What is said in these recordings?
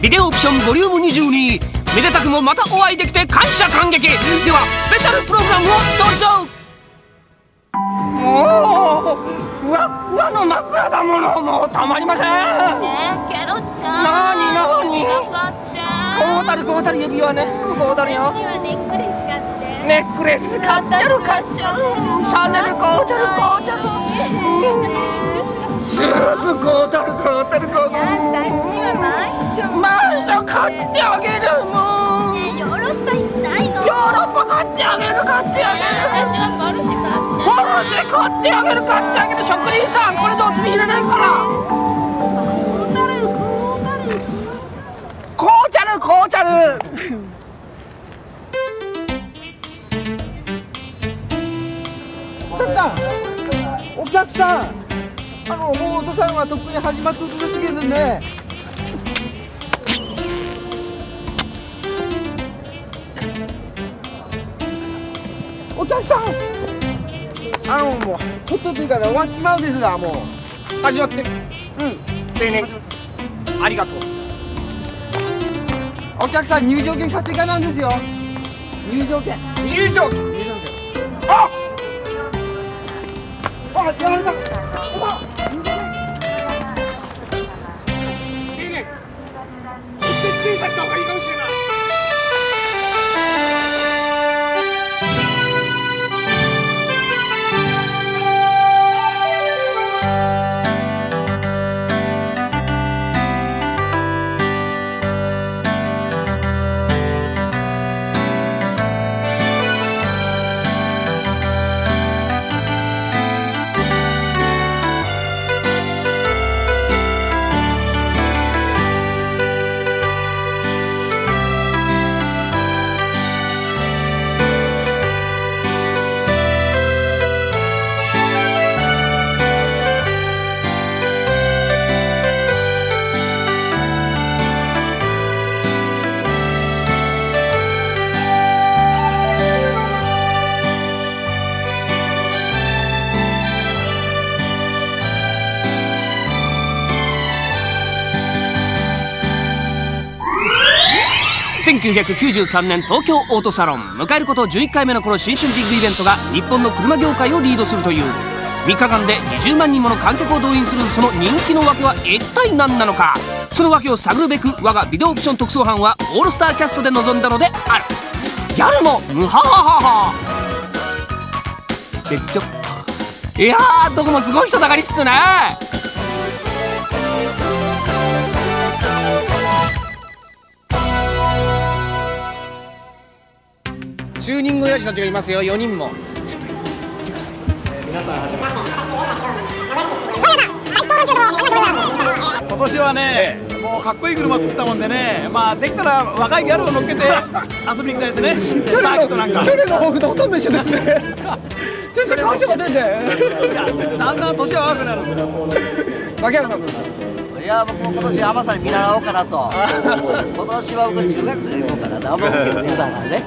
ビデオオプションボリューム22、めでたくもまたお会いできて感謝感激。ではスペシャルプログラムをどうぞ。もうふわふわの枕だもの、もうたまりません。 ねえ、ケロちゃん。 なになに。 かかって。 こうたる指輪ね、こうたるよ。 指輪ネックレス買って。 ネックレス買ってる買ってる。シャネルこうたるこうたる。スーツこうたるこうたるこうたる。 私にはまだ買ってあげるもん。 ねえ、ヨーロッパ行きたいの。 ヨーロッパ買ってあげる買ってあげる。 私はポルシェ買って。 ポルシェ買ってあげる買ってあげる。職人さんこれどっちに入れないかな。こうちゃるこうちゃる。 お客さん、もうお父さんはとっくに始まってるんですけどね。お客さん、もうほっとっていいから終わっちまうですが、もう始まってる。青年ありがとう。 お客さん入場券買っていかなんですよ。入場券。 入場券。 あ、やられた。 青年ついたした方がいいかもしれない。1993年東京オートサロン、迎えること11回目のこの新春ビッグイベントが日本の車業界をリードするという。3日間で20万人もの観客を動員するその人気の訳は一体何なのか。その訳を探るべく我がビデオオプション特捜班はオールスターキャストで臨んだのである。ギャルもムハハハハ。いやー、どこもすごい人だかりっすね。チューニング親父たちがいますよ、4人も。ちょっと行きます。皆さん始めます。 今年はね、もうかっこいい車作ったもんでね、まあできたら若いギャルを乗っけて遊びに行きたいですね。サーキットなんか。 去年の抱負とほとんど一緒ですね。全然変わってませんね。 いや、だんだん年は若くなるんですよ。 牧原さん。 いや、僕も今年甘さに見習おうかなと。今年は僕中学生行こうかなと。僕結構言うたからね。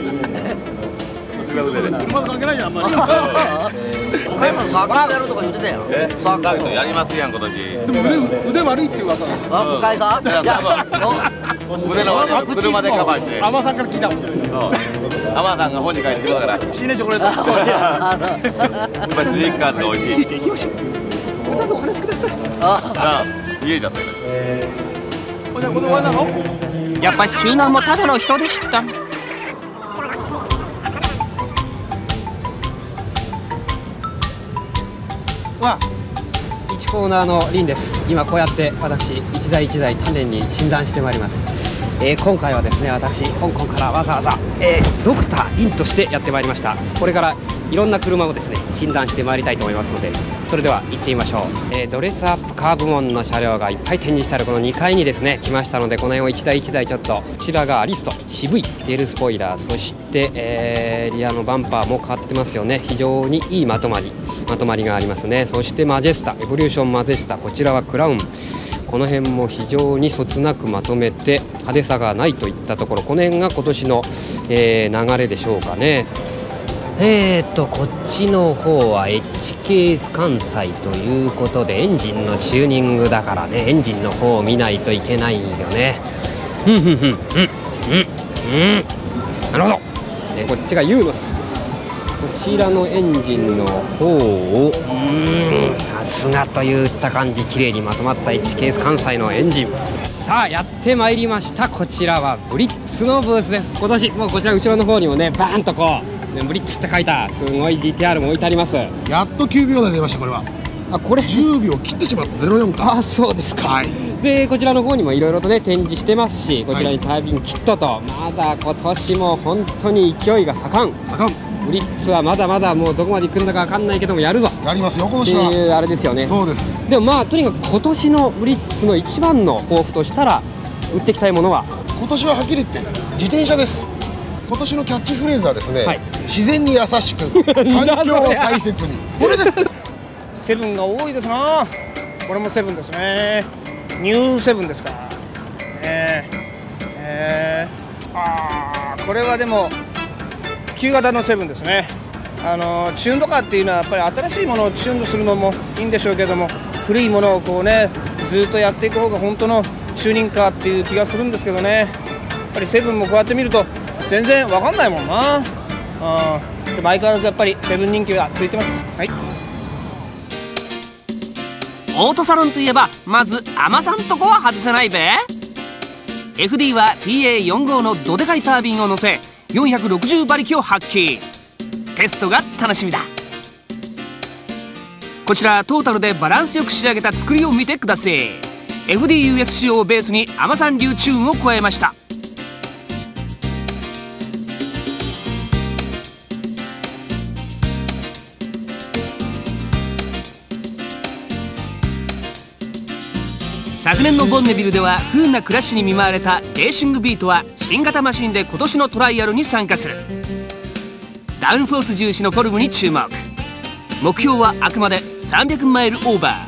車と関係ないじゃん、あんまり。 他にもサーキットやるとか言ってたよ。サーキットやりますやん、今年。 でも腕悪いっていう噂なの。 向井さん。いや、 腕の悪い車でカバーして。 甘さんから聞いたもん。 アマさんが本に書いてくるから。 シーネチョコレート。 やっぱりスニーカーズが美味しい。 よし。どうぞお話しください。 家だったよ。 これ終わりなの？ やっぱりチューナーもただの人でした。 1コーナーのリンです。今こうやって私一台一台丹念に診断してまいります。今回はですね、私香港からわざわざ、ドクターリンとしてやってまいりました。これからいろんな車をですね診断してまいりたいと思いますので、それでは行ってみましょう。ドレスアップカー部門の車両がいっぱい展示してあるこの2階にですね来ましたので、この辺を一台一台ちょっと。こちらがアリスト、渋いテールスポイラー、そして、リアのバンパーも変わってますよね。非常にいいまとまりがありますね。そしてマジェスタ、エボリューションマジェスタ、こちらはクラウン、この辺も非常にそつなくまとめて派手さがないといったところ、この辺が今年の、流れでしょうかね。 こっちの方は HK 関西ということでエンジンのチューニングだからね、エンジンの方を見ないといけないよね。なるほど。こっちがユーノス。こちらのエンジンの方をさすがといった感じ、綺麗にまとまった HK 関西のエンジン。さあやってまいりました。こちらはブリッツのブースです。今年もうこちら後ろの方にもねバーンとこうブリッツって書いたすごい GTR も置いてあります。 やっと9秒台出ました。これはこれ 10秒切ってしまった。04か。 そうですか。 はい。 でこちらの方にもいろいろとね展示してますし、こちらにタービンキットと、まだ今年も本当に勢いが盛ん。ブリッツはまだまだもうどこまで行くんだか分かんないけどもやるぞ。 やりますよ今って年は。 いうあれですよね。 そうです。 でもまあとにかく今年のブリッツの一番の抱負としたら売っていきたいものは、 今年ははっきり言って自転車です。今年のキャッチフレーズはですね、 はい、 自然に優しく環境を大切に。これです。 セブンが多いですな。これもセブンですね。ニューセブンですか。これはでも旧型のセブンですね。チューンドカーっていうのはやっぱり新しいものをチューンドするのもいいんでしょうけども、古いものをこうねずっとやっていく方が本当のチューニングカーっていう気がするんですけどね。やっぱりセブンもこうやって見ると全然わかんないもんな。でも相変わらずやっぱりセブン人気がついてます。はい。 オートサロンといえばまず海女さんとこは外せないべ。 FD は TA45 のどでかいタービンを乗せ460馬力を発揮。テストが楽しみだ。こちらトータルでバランスよく仕上げた作りを見てください。 FDUS 仕様をベースに海女さん流チューンを加えました。昨年のボンネビルでは不運なクラッシュに見舞われたレーシングビートは新型マシンで今年のトライアルに参加する。ダウンフォース重視のフォルムに注目。目標はあくまで300マイルオーバー。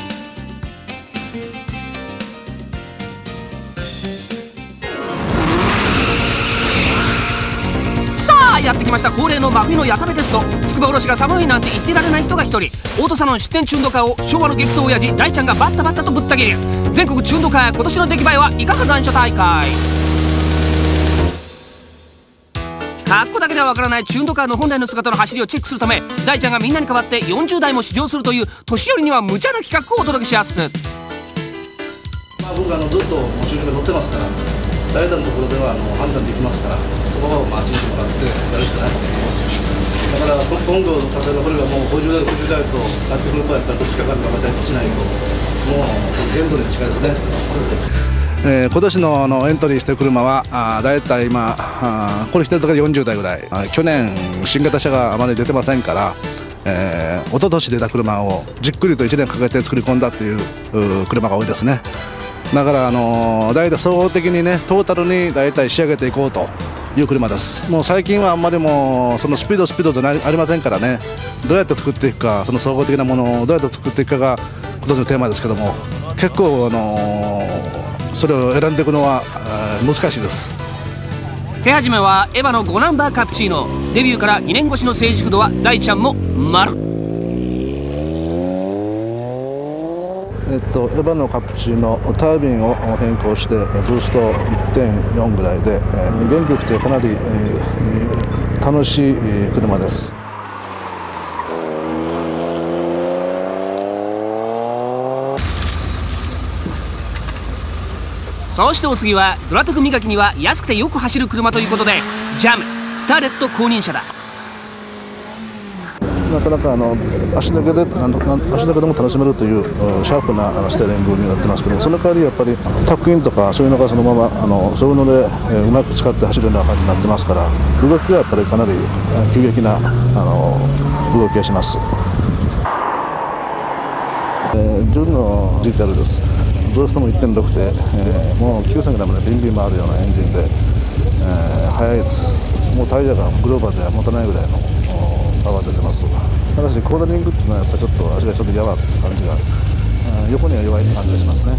さあやってきました。恒例の真冬の矢田部テスト。つくばおろしが寒いなんて言ってられない人が一人。オートサロン出店チューンドカーを昭和の激走親父大ちゃんがバッタバッタとぶった切る。全国チューンドカー今年の出来栄えはいかが残暑大会。かっこだけではわからないチューンドカーの本来の姿の走りをチェックするため、大ちゃんがみんなに代わって40台も試乗するという年寄りには無茶な企画をお届けします。 僕ずっとモチュールが乗ってますから、誰々のところでは判断できますから、そこは待ちにてもらってやるしかないと思います。だから今後例えばこれがもう50代60代となってくると、やっぱりどっちかから頑張ったりしないともう限度に近いですね。今年のエントリーしてる車はだいたい今これしてるところで40台ぐらい。去年新型車があまり出てませんから、一昨年出た車をじっくりと1年かけて作り込んだっていう車が多いですね。だからだいたい総合的にねトータルにだいたい仕上げていこうという車です。もう最近はあんまりもうそのスピードじゃありませんからね、どうやって作っていくか、その総合的なものをどうやって作っていくかが今年のテーマですけども、結構それを選んでいくのは難しいです。 手始めはエヴァの5ナンバーカプチーノ。デビューから2年越しの成熟度は大ちゃんも丸。 エヴァのカプチーノタービンを変更してブースト 1.4 ぐらいで原力ってかなり楽しい車です。 そしてお次はドラトク磨きには安くてよく走る車ということで、ジャムスターレット公認者だ。 なかなか足だけでも楽しめるというシャープなステーリングになってますけど、その代わりやっぱりタックインとかそういうのがそのままそういうのでうまく使って走るような感じになってますから、動きがやっぱりかなり急激な動きがします。純の GTR です。ブーストも 1.6 で、もう9000ぐらいまでビンビン回るようなエンジンで、速いです。もうタイヤがグローバーでは持たないぐらいのパワー出てます。ただしコーナリングっていうのはやっぱちょっと足がちょっとやわって感じが、横には弱い感じがしますね。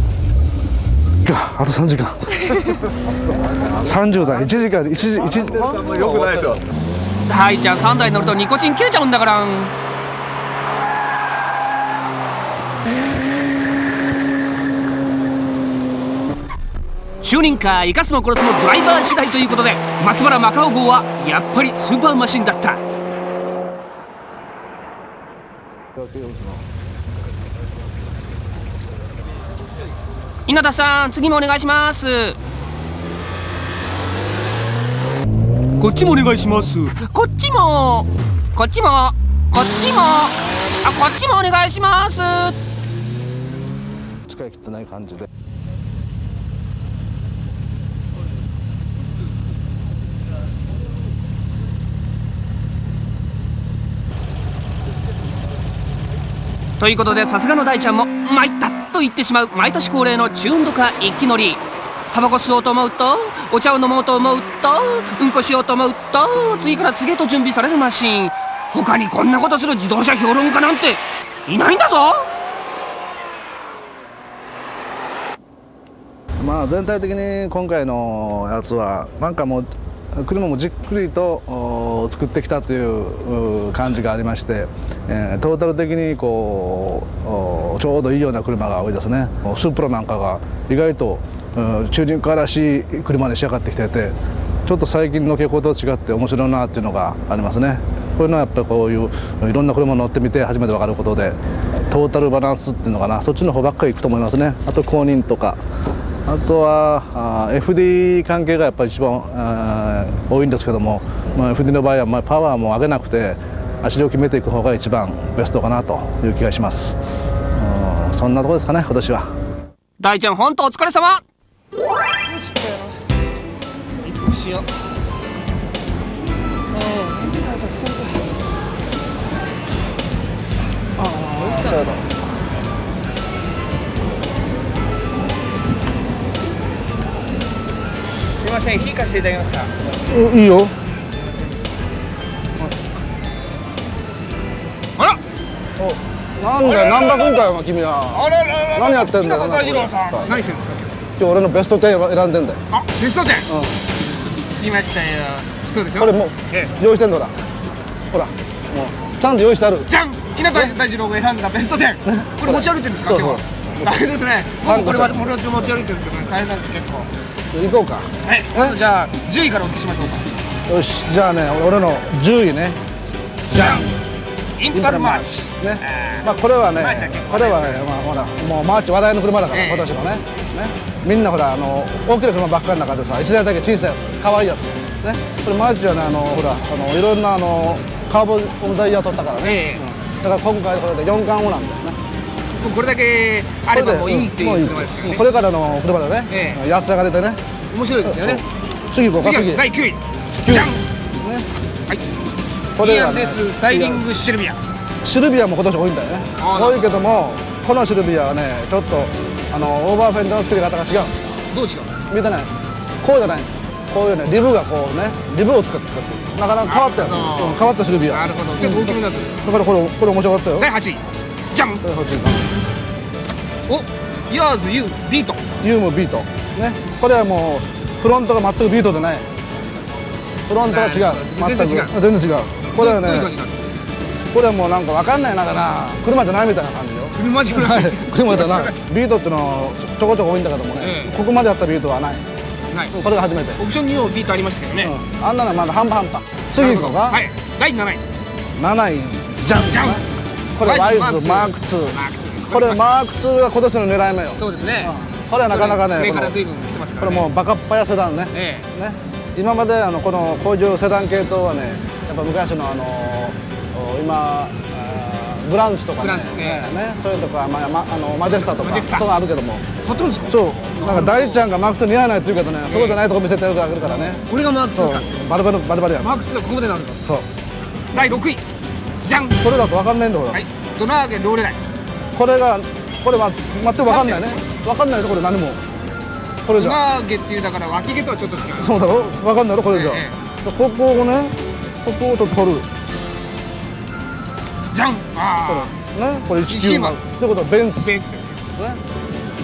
あと3時間30台1時間1時よくないですよ。 大ちゃん3台乗るとニコチン切れちゃうんだからん。就任か生かすも殺すもドライバー次第ということで、松原マカオ号はやっぱりスーパーマシンだった。稲田さん、次もお願いします。こっちもお願いします。こっちもこっちもこっちもこっちもお願いします。 使い切ってない感じで。 ということで、さすがの大ちゃんも参ったと言ってしまう毎年恒例のチューンドカ一気乗り。タバコ吸おうと思うと、お茶を飲もうと思うと、うんこしようと思うと、次から次へと準備されるマシン。他にこんなことする自動車評論家なんていないんだぞ。 まあ全体的に今回のやつはなんかもう車もじっくりと作ってきたという感じがありまして、トータル的にこうちょうどいいような車が多いですね。スープラなんかが意外とチューニングカーらしい車に仕上がってきてて、ちょっと最近の傾向と違って面白いなっていうのがありますね。こういうのはやっぱりこういういろんな車乗ってみて初めて分かることで、トータルバランスっていうのかな、そっちの方ばっかりいくと思いますね。あと後輪とか、あとはFD 関係がやっぱり一番多いんですけども、FD の場合はパワーも上げなくて足で決めていく方が一番ベストかなという気がします。そんなところですかね、今年は。 大ちゃん、本当お疲れ様。 疲れたよな。一服しよう。疲れた。疲れた。すみません、火貸していただけますか。 いいよ。 あら、 なんだよ、難破君かよ、君は。何やってんだよ。 大二郎さん、何してるんですか。 今日俺のベスト10選んでんだよ。 あ、ベスト10。聞きましたよ。そうでしょ。 これもう用意してんのほら。ほら、もうちゃんと用意してある。 じゃん。日向大二郎が選んだベスト10。これ持ち歩いてるんですか。 そうそう。 大変ですね。これは持ち歩いてるんですけどね、大変なんです結構。 行こうか。 はい。じゃあ10位からお聞きしましょうか。 よし、じゃあね、俺の10位ね。 じゃん。インパルマーチ。 ね。まあこれはね、これはね、まあほらもうマーチ話題の車だから今年のね。みんなほら大きな車ばっかりの中でさ、1台だけ小さいやつ、可愛いやつね。これマーチはね、ほらいろんなカーボンオブザイヤー取ったからね。だから今回これで4冠王なんだよね。 これだけあればもういいっていう車ですね。 これからの車でね、安上がりでね。 面白いですよね。 次行こうか。次第9位。じゃん。はい。これはね、スタイリングシルビア。 シルビアも今年多いんだよね。多いけども、このシルビアはね、ちょっとオーバーフェンダーの作り方が違う。 どう違う。 見てない。こうじゃない。こういうね、リブがこうね、リブを使ってなかなか変わったやつ、変わったシルビア。 なるほど。ちょっと大きめなやつ。 だからこれ面白かったよ。 第8位。じゃん。 第8位。 お、ヤーズユービート。 ユームビート。ね、これはもうフロントが全くビートじゃない。フロントが違う。全然違う。全然違う。これはね、これはもうなんかわかんないな、車じゃないみたいな感じよ。 車じゃない。 車じゃない。ビートっていうのはちょこちょこ多いんだけどもね、ここまでやったビートはない。これが初めて。 オプションにもビートありましたけどね。 あんなのまだ半端。次行こうか。 はい。第7位。 7位じゃん。これワイズマーク2。これマーク2は今年の狙い目よ。 そうですね。 これはなかなかね、これもうバカっぱやセダンね。今までこの工場セダン系統はね、やっぱ昔の今ブランチとかね、それとかマジェスタとかそうあるけども。 買ってるんですか。 そうなんか大ちゃんがマーク2似合わないって言うけどね、そうじゃないとこ見せてやるからね。 俺がマーク2か。 バリバリや。 マーク2はここまでなるんだ。 そう。 第6位。じゃん。 これだと分かんないんだほら。 ドナーゲローレライ。 これは全く分かんないね。分かんないですこれ何も。これじゃ。 ドナーゲっていうだから脇毛とはちょっと違う。 そうだろ。分かんないろこれじゃ。ここをね、ここをちょっと取る。 じゃん。 ね、これ190ってことはベンツ。ベンツですね。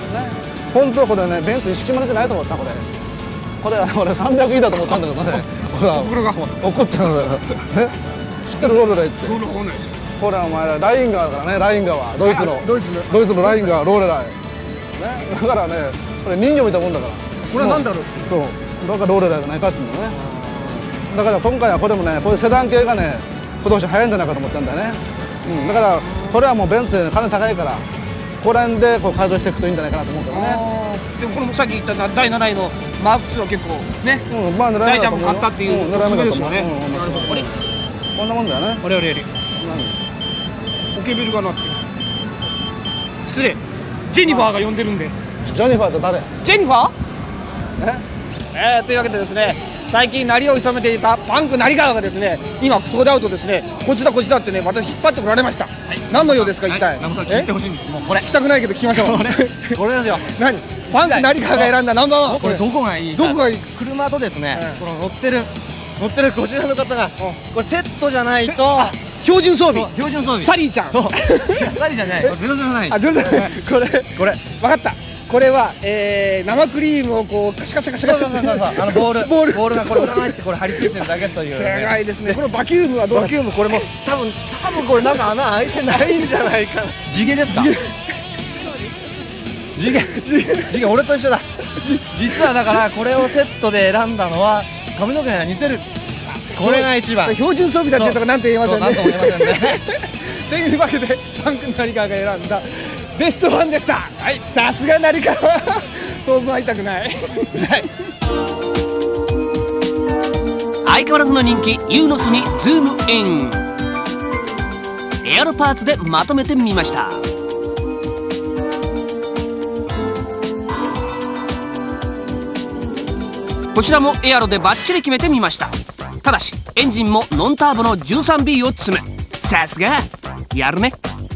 本当はこれね、ベンツ190じゃないと思ったこれ。これは俺300いだと思ったんだけどね。 ほら心が怒っちゃうのよ知ってるローレライってローレライないですよ。 ほらお前らライン川だからねライン川ドイツのライン川ローレライねだからねこれ人魚見たもんだからこれは何だろう。 そうだからローレライじゃないかっていうのねだから今回はこれもねこういうセダン系がね今年早いんじゃないかと思ったんだよね、だからこれはもうベンツで金高いからここら辺でこう改造していくといいんじゃないかなと思うからねでもこのさっき言った第7位のマーク2は結構ね、 まあ狙い大ちゃんも買ったっていう狙い目だと思うですよね。あれこんなもんだよねあれポケベルが鳴ってる。失礼、ジェニファーが呼んでるんで。 ジェニファーって誰？ ジェニファー？というわけでですね、最近鳴りを潜めていたパンク成川がですね、今ソードアウトですね、こっちだってね、私引っ張ってこられました。何の用ですか一体？ 聞いてほしいんです。もうこれ聞きたくないけど聞きましょう。 これですよ。 何？パンク成川が選んだナンバーワン。 これどこがいい？ どこがいい？ 車とですね、この乗ってるこちらの方がこれセットじゃないと標準装備。 標準装備。 サリーちゃん。 そう。サリーじゃない。009。 あ、これ分かった。これは生クリームをこうカシャカシャカシャカシャボールがこれ裏返ってこれ張り付いてるだけという。 すごいですね。このバキュームはどう？ バキュームこれも多分これなんか穴開いてないんじゃないかな。地毛ですか？地毛俺と一緒だ。実はだからこれをセットで選んだのは髪の毛が似てる。これが一番。 標準装備だっていうとかなんて言えませんね。 なんとも言えませんね。 というわけでパンク成川が選んだベストワンでした。はい、さすが成川。当分会いたくない。 相変わらずの人気ユーノスにズームイン。エアロパーツでまとめてみました。こちらもエアロでバッチリ決めてみました。ただしエンジンもノンターボの 13B を積む。さすがやるね。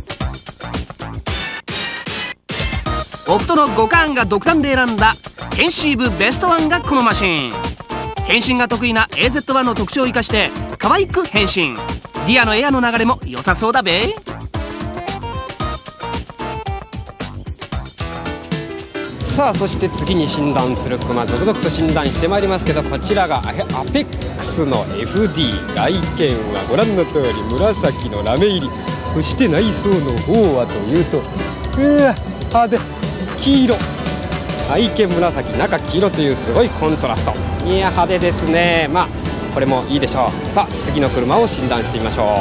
オプトの5カーンが独断で選んだヘンシーブベストワンがこのマシン。変身が得意な AZ1 の特徴を生かして可愛く変身。ディアのエアの流れも良さそうだべ。 さあそして次に診断する車続々と診断してまいりますけど、こちらがアペックスの FD。 外見はご覧の通り紫のラメ入り。そして内装の方はというと派手黄色。外見紫中黄色というすごいコントラスト。いや派手ですね。まあこれもいいでしょう。さあ次の車を診断してみましょう。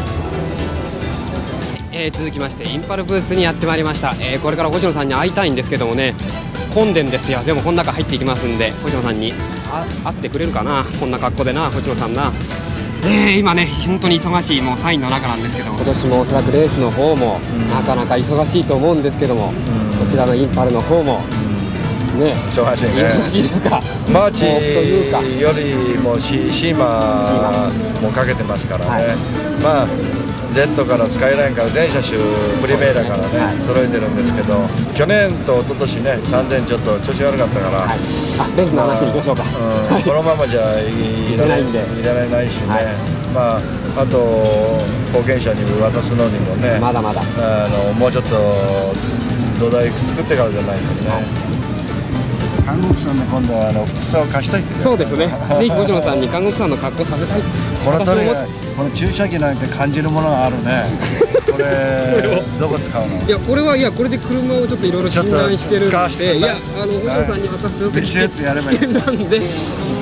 続きましてインパルブースにやってまいりました。これから星野さんに会いたいんですけどもね、混んでんですよ。でもこの中入っていきますんで星野さんに会ってくれるかな。こんな格好でな星野さんな。今ね本当に忙しいもうサインの中なんですけど、今年もおそらくレースの方もなかなか忙しいと思うんですけども、こちらのインパルの方もね忙しいね。 忙しいですか。 マーチよりもシーマもかけてますからね、まあZ からスカイラインから全車種プリメーラからね揃えてるんですけど、去年と一昨年ね3000ちょっと調子悪かったから、 レースの話に行きましょうか。 このままじゃいられないしね、まああと後継者に渡すのにもねまだまだもうちょっと土台作ってからじゃないとね。韓国さんの今度は服装を貸したいって。 そうですね。ぜひ星野さんに韓国さんの格好させたい。 この通りこの注射器なんて感じるものがあるね。これどこ使うの？ いやこれこれで車をちょっといろいろ診断してるんで、いや星野さんに渡すとビシッとやればいい。 なんで。イエイ。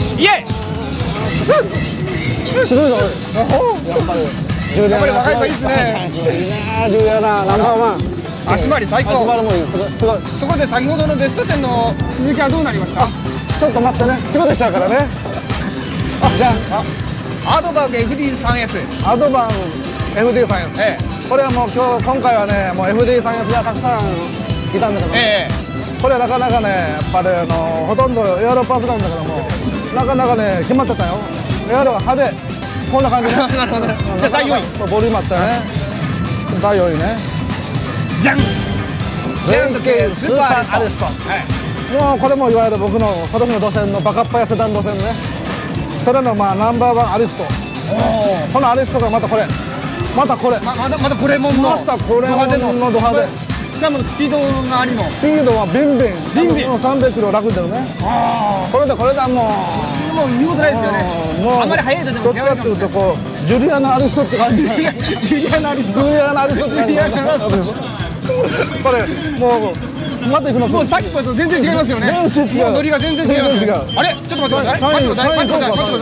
すごいな。やっぱり若い子いいですね。 ジュリアナナンバーワン。 足回り最高。 足回りもいい。すごい。 ところで先ほどのベスト10の続きはどうなりました？ ちょっと待ってね。仕事しちゃうからね。じゃあアドバーグ FD3S。 アドバーグ FD3S。これはもう今回はねもう FD3S がたくさんいたんだけど、これはなかなかねやっぱりほとんどエアロパーツなんだけどもなかなかね決まってたよ。エアロが派手こんな感じね。 なるほど。じゃあ第4位。 ボリュームあったよね。第4位ね。 じゃん。 全景スーパーアリスト。もうこれもいわゆる僕の今年の路線のバカッパやセダン路線ね。それのまあナンバーワンアリスト。このアリストがまたこれまたこれまたこれもんのまたこれもんのド派手。 しかもスピードがありの。 スピードはビンビン300キロ楽に出るね。これだもうもう見事ないですよね。あんまり速いとでもどっちかっていうとこうジュリアナ・アリストって感じ。ジュリアナ・アリストって感じ。これもうまた行くの。 もうさっきと全然違いますよね。 全然違う。 ノリが全然違います。あれちょっと待ってください。待ってくださいよ。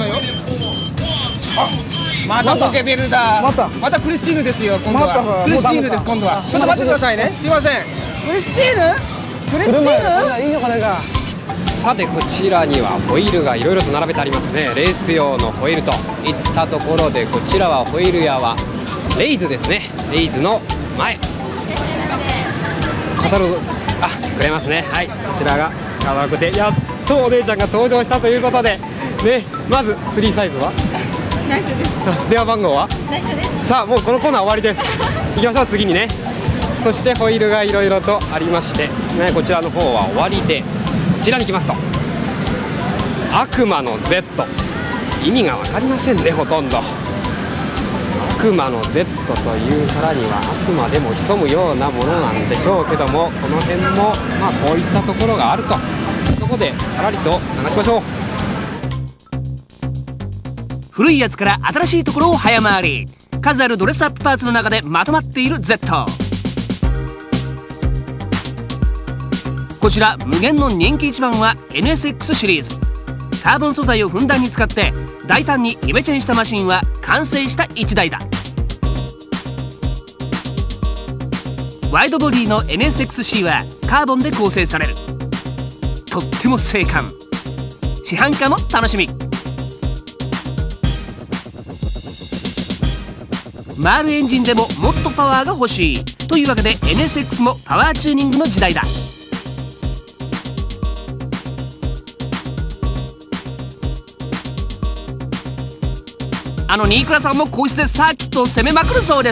またポケベルだ。またクリスティーヌですよ。今度はクリスティーヌです。今度はちょっと待ってくださいね。すいません。クリスティーヌ？クリスティーヌ？ いいよこれが。 さてこちらにはホイールがいろいろと並べてありますね。レース用のホイールといったところで、こちらはホイール屋はレイズですね。レイズの前カタログくれますね。はい、こちらがカタログでやっとお姉ちゃんが登場したということでね。まず3サイズは内緒です。 電話番号は内緒です。 さあもうこのコーナー終わりです。行きましょう次にね。そしてホイールがいろいろとありまして、ね、こちらの方は終わりで、こちらに来ますと悪魔の Z、 意味が分かりませんね。ほとんど悪魔の Z というからには悪魔でも潜むようなものなんでしょうけども、この辺もまあこういったところがあると、そこでパラリと流しましょう。 古いやつから新しいところを早回り、数あるドレスアップパーツの中でまとまっている Z。 こちら無限の人気一番は NSX シリーズ。カーボン素材をふんだんに使って大胆にイメチェンしたマシンは完成した1台だ。ワイドボディの NSXC はカーボンで構成される。とっても精悍。市販化も楽しみ。回るエンジンでももっとパワーが欲しいというわけで NSX もパワーチューニングの時代だ。新倉さんもこうしてサーキットを攻めまくるそうです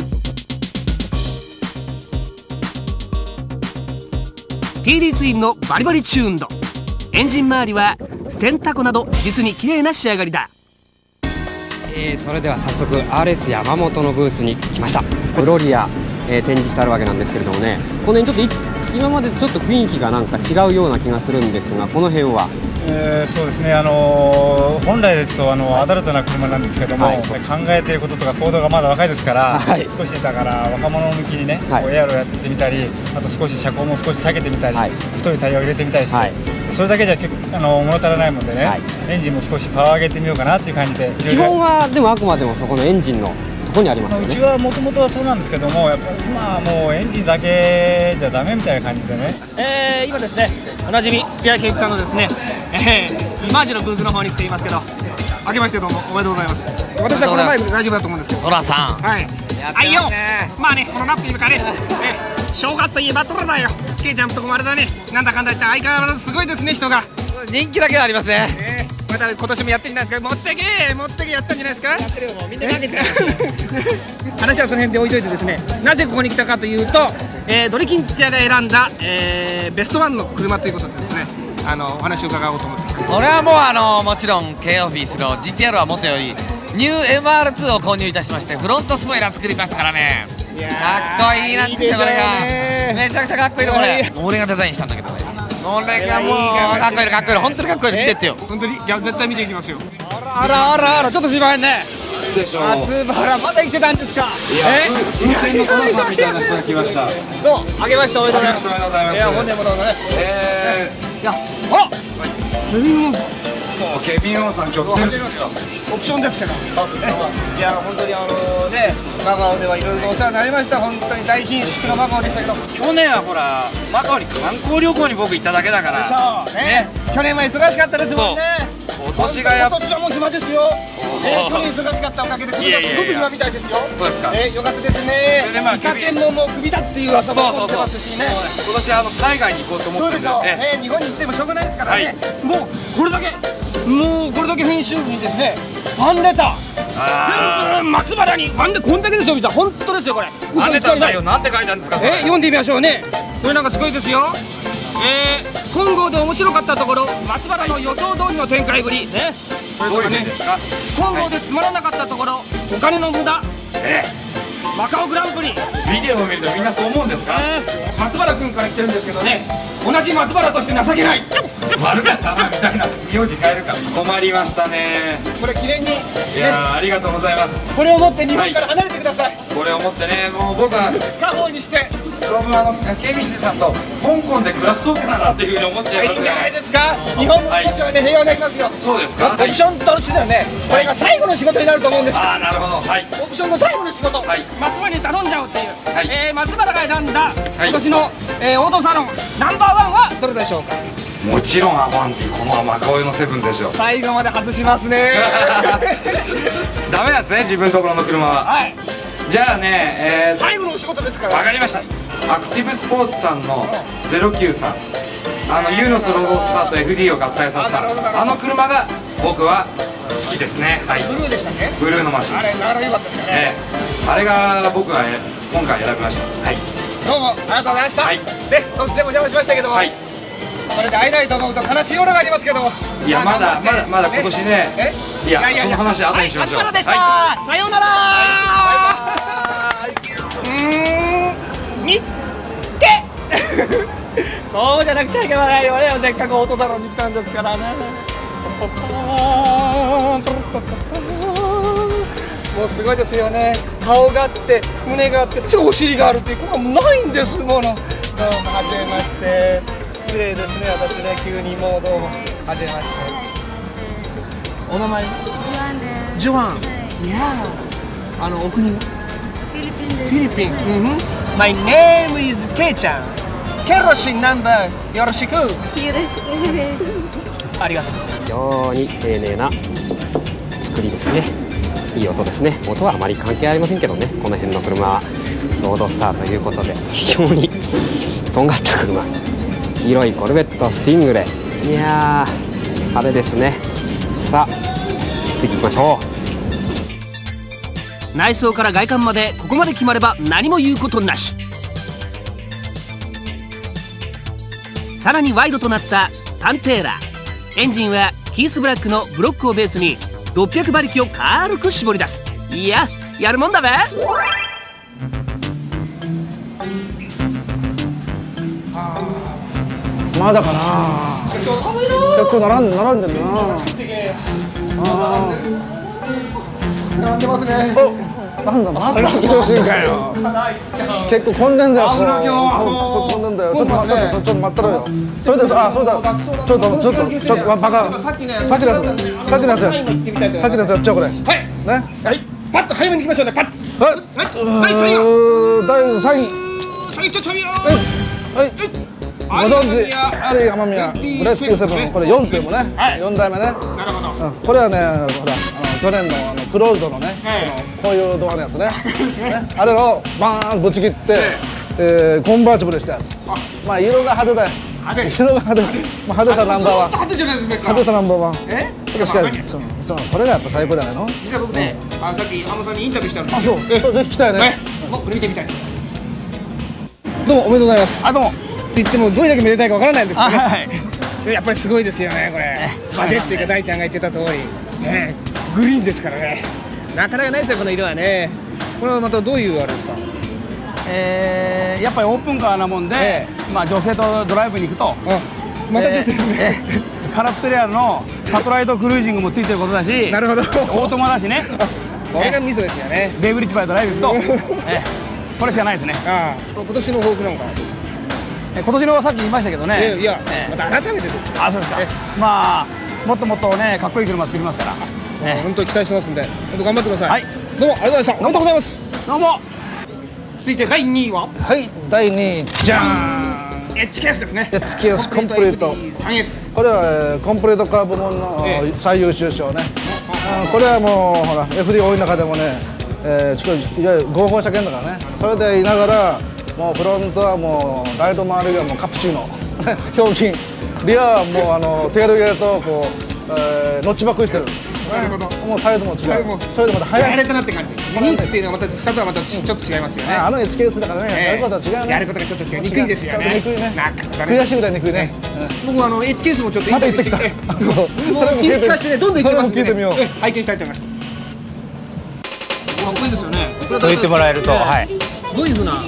。TD ツインのバリバリチューンド、エンジン周りはステンタコなど実に綺麗な仕上がりだ。 それでは早速 RS 山本のブースに来ました。フロリア、展示してあるわけなんですけれどもね、この辺ちょっと今までとちょっと雰囲気がなんか違うような気がするんですが、この辺はそうですね、本来ですとアダルトな車なんですけども、考えていることとか行動がまだ若いですから、少しだから若者向きにね、エアロやってみたり、あと少し車高も少し下げてみたり、太いタイヤを入れてみたりして、それだけじゃ物足らないもんでね、エンジンも少しパワー上げてみようかなっていう感じで。 基本はでもあくまでもそこのエンジンのとこにありますよね。 うちはもともとはそうなんですけども、やっぱり今はもうエンジンだけじゃダメみたいな感じでね。 今ですね、おなじみ土屋圭一さんのですね、マージのブースの方に来ていますけど、明けましてどうもおめでとうございます。私はこのマイクで大丈夫だと思うんですけど。 トラさん。 はい。あいよ。まあね、このラップいうかね、正月といえばトラだよ。ケイちゃんとこもあれだね。なんだかんだ言って相変わらずすごいですね、人が。 人気だけはありますね。 また今年もやってんじゃないですか。持ってけやったんじゃないですか。やってるよ、もうみんなかけちゃう。話はその辺で置いといてですね、なぜここに来たかというと、ドリキン土屋が選んだ、ベストワンの車ということでですね、お話を伺おうと思って。 俺はもうもちろん K オフィスの GTR はもとよりニュー MR2 を購入いたしまして、フロントスポイラー作りましたからね。かっこいいなんですよ、これが。めちゃくちゃかっこいいのこれ。俺がデザインしたんだけどね。これがもうかっこいいかっこいい、本当にかっこいいの見てってよ。 本当に、じゃあ絶対見ていきますよ。 あらちょっと心配ね。松原まだ生きてたんですか。 運転のコナさんみたいな人が来ました。 どうあげましたおめでとうございます。いや本年もどうぞね。いやあらケビン・オンさん。 そうケビン・オンさん今日来てるんですよ。 オプションですけど。いや本当にね、マカオではいろいろとお世話になりました。本当に大貧縮のマカオでしたけど、 去年はほらマカオに観光旅行に僕行っただけだから。 そうね。去年は忙しかったですもんね。 今年がやっぱ今年はもう暇ですよ。去年忙しかったおかげで今年はすごく暇みたいですよ。 そうですか。 よかったですね。イカ天ももうクビだっていう噂も出てますしね。 今年海外に行こうと思ってるんで。 そうでしょ。日本に行ってもしょうがないですからね。もうこれだけ編集部にですね、ファンレター全部松原にファンでこんだけですよ。皆さん本当ですよこれ。 ファンレターだよ。なんて書いてあるんですか。 読んでみましょうね。これなんかすごいですよ。金剛で面白かったところ、松原の予想通りの展開ぶりね。 どういう点ですか。 金剛でつまらなかったところ、お金の無駄。 マカオグランプリ。 ビデオを見るとみんなそう思うんですか？ 松原君から来てるんですけどね、同じ松原として情けない。 悪かったなみたいな名字変えるか。困りましたね。 これ記念に。 いやありがとうございます。 これを持って日本から離れてください。 これを持ってね、もう僕は家宝にして。 当分ケミステさんと香港で暮らそうかなっていうふうに思っちゃいますね。 いいんじゃないですか。日本の少しはね平和になりますよ。 そうですか。 オプションとしてはね、これが最後の仕事になると思うんです。 ああなるほど。はい。 オプションの最後の仕事。 松原に頼んじゃおうっていう。松原が選んだ今年のオートサロンナンバーワンはどれでしょうか。 もちろんアバンティ、このマカオのセブンでしょう。 最後まで外しますね。 ダメなんですね、自分のところの車は。はい。じゃあね、 最後のお仕事ですから。 わかりました。アクティブスポーツさんの093、ユーノスロードスターと FD を合体させたあの車が僕は好きですね。はい。 ブルーでしたね。 ブルーのマシン。 あれなかなか良かったですよね。 あれが僕が今回選びました。はい。 どうもありがとうございました。はい。で突然お邪魔しましたけども。はい。これで会えないと思うと悲しいものがありますけども。 いやまだ今年ね。いやその話後にしましょう。 松原でした。さようなら。みっけ。こうじゃなくちゃいけないよね。せっかくオートサロンに行ったんですからね。 もうすごいですよね。顔があって胸があってお尻があるっていうことがないんですもの。どうもはじめまして。失礼ですね、私ね、急にもうどうもはじめまして。お名前は？ジョアン。いやお国は？フィリピン。My name is ケイちゃん。ケロシンナンバーよろしく。よろしく。ありがとう。 非常に丁寧な作りですね。いい音ですね。音はあまり関係ありませんけどね。この辺の車はロードスターということで非常にとんがった車。黄色いコルベットスティングレイ。いやー派手ですね。さあ次行きましょう。内装から外観までここまで決まれば何も言うことなし。さらにワイドとなったパンテーラ。エンジンはキースブラックのブロックをベースに600馬力を軽く絞り出す。いややるもんだべ。 まだかな。結構並んでるな。 並んでますね。 なんだまたキロシンかよ。結構混んでんだよ。混んでんだよ。ちょっと待ったろよ。それでさ、そうだ。ちょっとバカ。さっきのやつやっちゃうこれ。はい。ね。 はい。パッと早めに行きましょうね。パッ。 はい。第3位。ご存知アリー雨宮ブレスキューセブン、これ4というもね、4代目ね。これはね、ほら去年のクローズドのね、こういう動画のやつね。あれをバーンぶち切ってコンバーチブルしたやつ。まあ色が派手だよ。色が派手。派手さナンバーワン。派手さナンバーワン。しかしこれがやっぱ最高じゃないの。 実は僕ね、さっき浜さんにインタビューしたの。 あ、そう。ぜひ聞きたいね。 これ見てみたい。どうもおめでとうございます。どうも。と言ってもどれだけめでたいかわからないんですけど、やっぱりすごいですよねこれ。派手っていうか大ちゃんが言ってた通りね、グリーンですからね。なかなかないですよこの色はね。これはまたどういうあれですか。 やっぱりオープンカーなもんで、まあ女性とドライブに行くと、 また女性カラッテレアのサトライトクルージングもついてることだし、 なるほど。 オートマだしね。 これがミソですよね。 ベイブリッジパイドライブ行くと、これしかないですね。 今年の抱負なんか。 今年のさっき言いましたけどね。 いや、また改めてです。 あ、そうですか。まあもっともっとねかっこいい車作りますから。 本当に期待してますんで、本当頑張ってください。どうもありがとうございました。おめでとうございます。 どうも。 続いて第2位は。 はい、第2位じゃん。 HKS ですね。 HKS コンプリート。これはコンプリートカー部門の最優秀賞ね。これはもうほら FD 多い中でもね、ちょっといわゆる合法車検だからね。それで言いながら。もうフロントはもうライト周りがもうカプチーノひょうきん、リアはもうテールゲートをこうノッチバックしてる。もうサイドも違う。それでまた速い。 やれたなって感じ。2っていうのはまた下とはまたちょっと違いますよね。 HKS だからね、やることは違うね。 やることがちょっと違う。憎いですよね。 ちょっと憎いね。悔しいぐらい憎いね。 僕はHKS もちょっとまた行ってきた。そう。それも聞かせてね、どんどん行ってますんで。 聞いてみよう。 拝見したいと思います。 かっこいいですよね。 そう言ってもらえると、はい。 どういうふうな。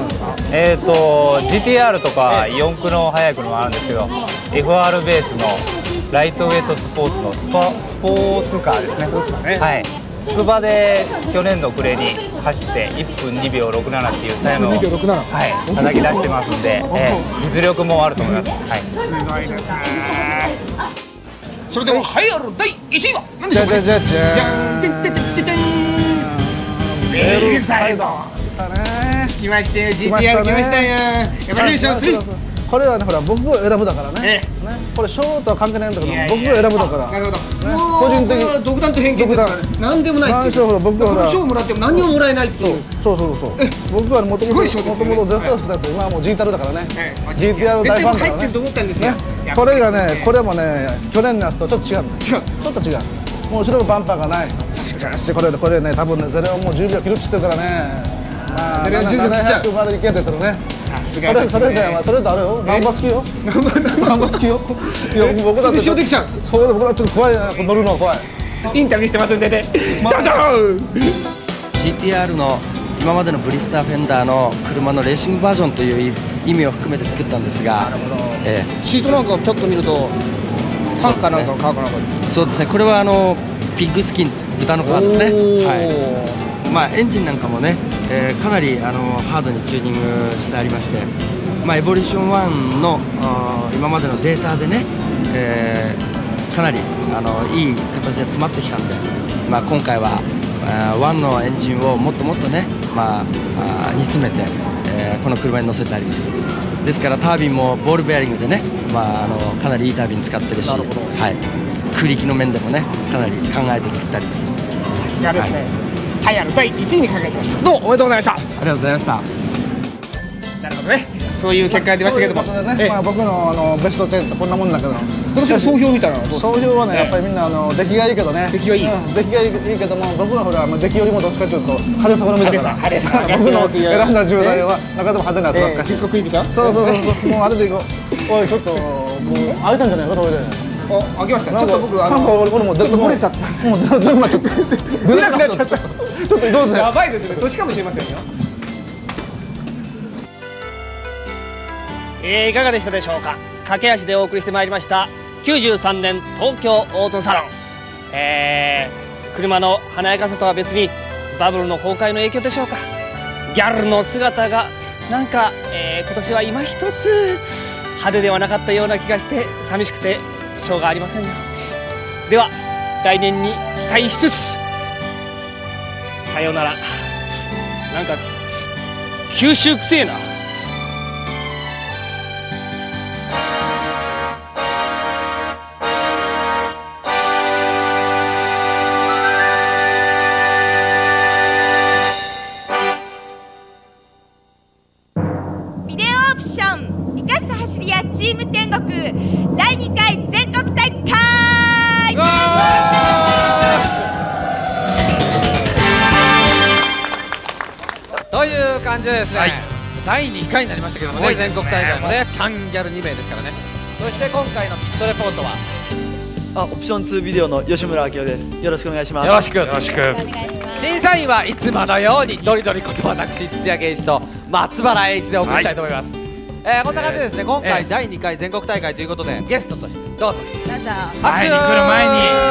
GTR とか四駆の速い車あるんですけど、FR ベースのライトウェイトスポーツのスポーツカーですね。はい。筑波で去年の暮れに走って1分2秒67っていうタイムを叩き出してますんで、実力もあると思います。はい。 すごいですね。それでは栄えある第1位は何でしょうか。じゃじゃじゃんじゃんじゃんじゃんじゃん。ベルサイド。来ましたよ、GTR 来ましたよ。エバリューション3。 これはね、ほら僕が選ぶだからね。これショートは関係ないんだけど、僕が選ぶだから。 なるほど。 個人的に独断と偏見ですからね。なんでもないっていう。 僕がほら賞もらっても何ももらえないっていう。 そうそうそう。僕はもともと絶対好きだって今はもう GTR だからね。GTR 大ファンだからね。これがね、これもね、去年のやつとちょっと違うんだ。ちょっと違う。もう後ろのバンパーがない。しかしこれね、多分ね、ゼロもう10秒切るっつってるからね。まあ、700までいけてるね。それで、まあ、それとあれよ、ナンバー付きよ。ナンバー付きよ。いや、僕だって。そうで、僕だって怖いな、乗るの怖い。 インタビューしてますんでね。 GTR の今までのブリスターフェンダーの車のレーシングバージョンという意味を含めて作ったんですが。 シートなんかちょっと見ると。カーなんかのカーかなんか。 そうですね。これはピッグスキン、豚の皮ですね。はい。まあ、エンジンなんかもね。かなりハードにチューニングしてありまして、まあ、エボリューション1の今までのデータでね、かなりいい形で詰まってきたんで、まあ、今回は1のエンジンをもっともっとね、まあ、煮詰めて、この車に乗せてあります。ですからタービンもボールベアリングでね、まあ、かなりいいタービン使ってるし、はい、空力の面でもねかなり考えて作ってあります。 さすがですね。はい、第1位に輝きました。どうもおめでとうございました。ありがとうございました。 なるほどね。そういう結果が出ましたけども。 まあ僕のベスト10ってこんなもんだけど。 今年の総評みたいな。 総評はね、やっぱりみんな出来がいいけどね。出来がいい。出来がいいけども、僕はほら出来よりもどっちかというと派手さ好みだから。僕の選んだ10代は中でも派手なやつばっかり。 シスコクイーンさん。 そう。もうあれでいこう。おいちょっともう開いたんじゃないかトイレ。 あ、開けました。ちょっと僕俺も漏れちゃった。もう出なくなっちゃった。出なくなっちゃった。ちょっとどうぞ。 やばいですね。年かもしれませんよ。いかがでしたでしょうか。駆け足でお送りしてまいりました93年東京オートサロン。車の華やかさとは別にバブルの崩壊の影響でしょうか。ギャルの姿がなんか、今年は今一つ派手ではなかったような気がして寂しくてしょうがありませんよ。では来年に期待しつつさようなら。なんか九州くせえな。 ビデオオプション生かす走り屋チーム天国第2回全国大会。 という感じでですね、第2回になりましたけどもね、全国大会もね、キャンギャル2名ですからね。そして今回のピットレポートはオプション2ビデオの吉村明夫です。よろしくお願いします。 よろしく。審査員はいつものようにドリドリこと私土屋圭一と松原栄一でお送りしたいと思います。こんな感じでですね、今回第2回全国大会ということでゲストとしてどうぞ。 前に来る前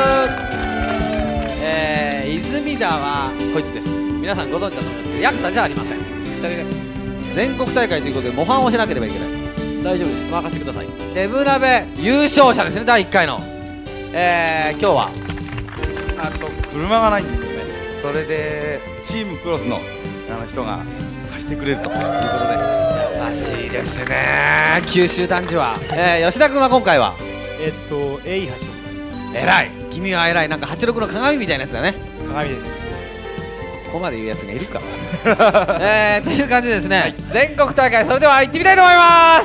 に泉田はこいつです。皆さんご存知だと思いますけど、ヤクザじゃありません。全国大会ということで模範をしなければいけない。 大丈夫です、任せてください。 デブラベ優勝者ですね、第1回の。今日は車がないんですよね。それでチームクロスの人が貸してくれるということで。 優しいですね、九州男児は。吉田君は今回は A8。 偉い、君は偉い。なんか86の鏡みたいなやつだね。 鏡です。 ここまで言うやつがいるかという感じでですね、全国大会それでは行ってみたいと思います。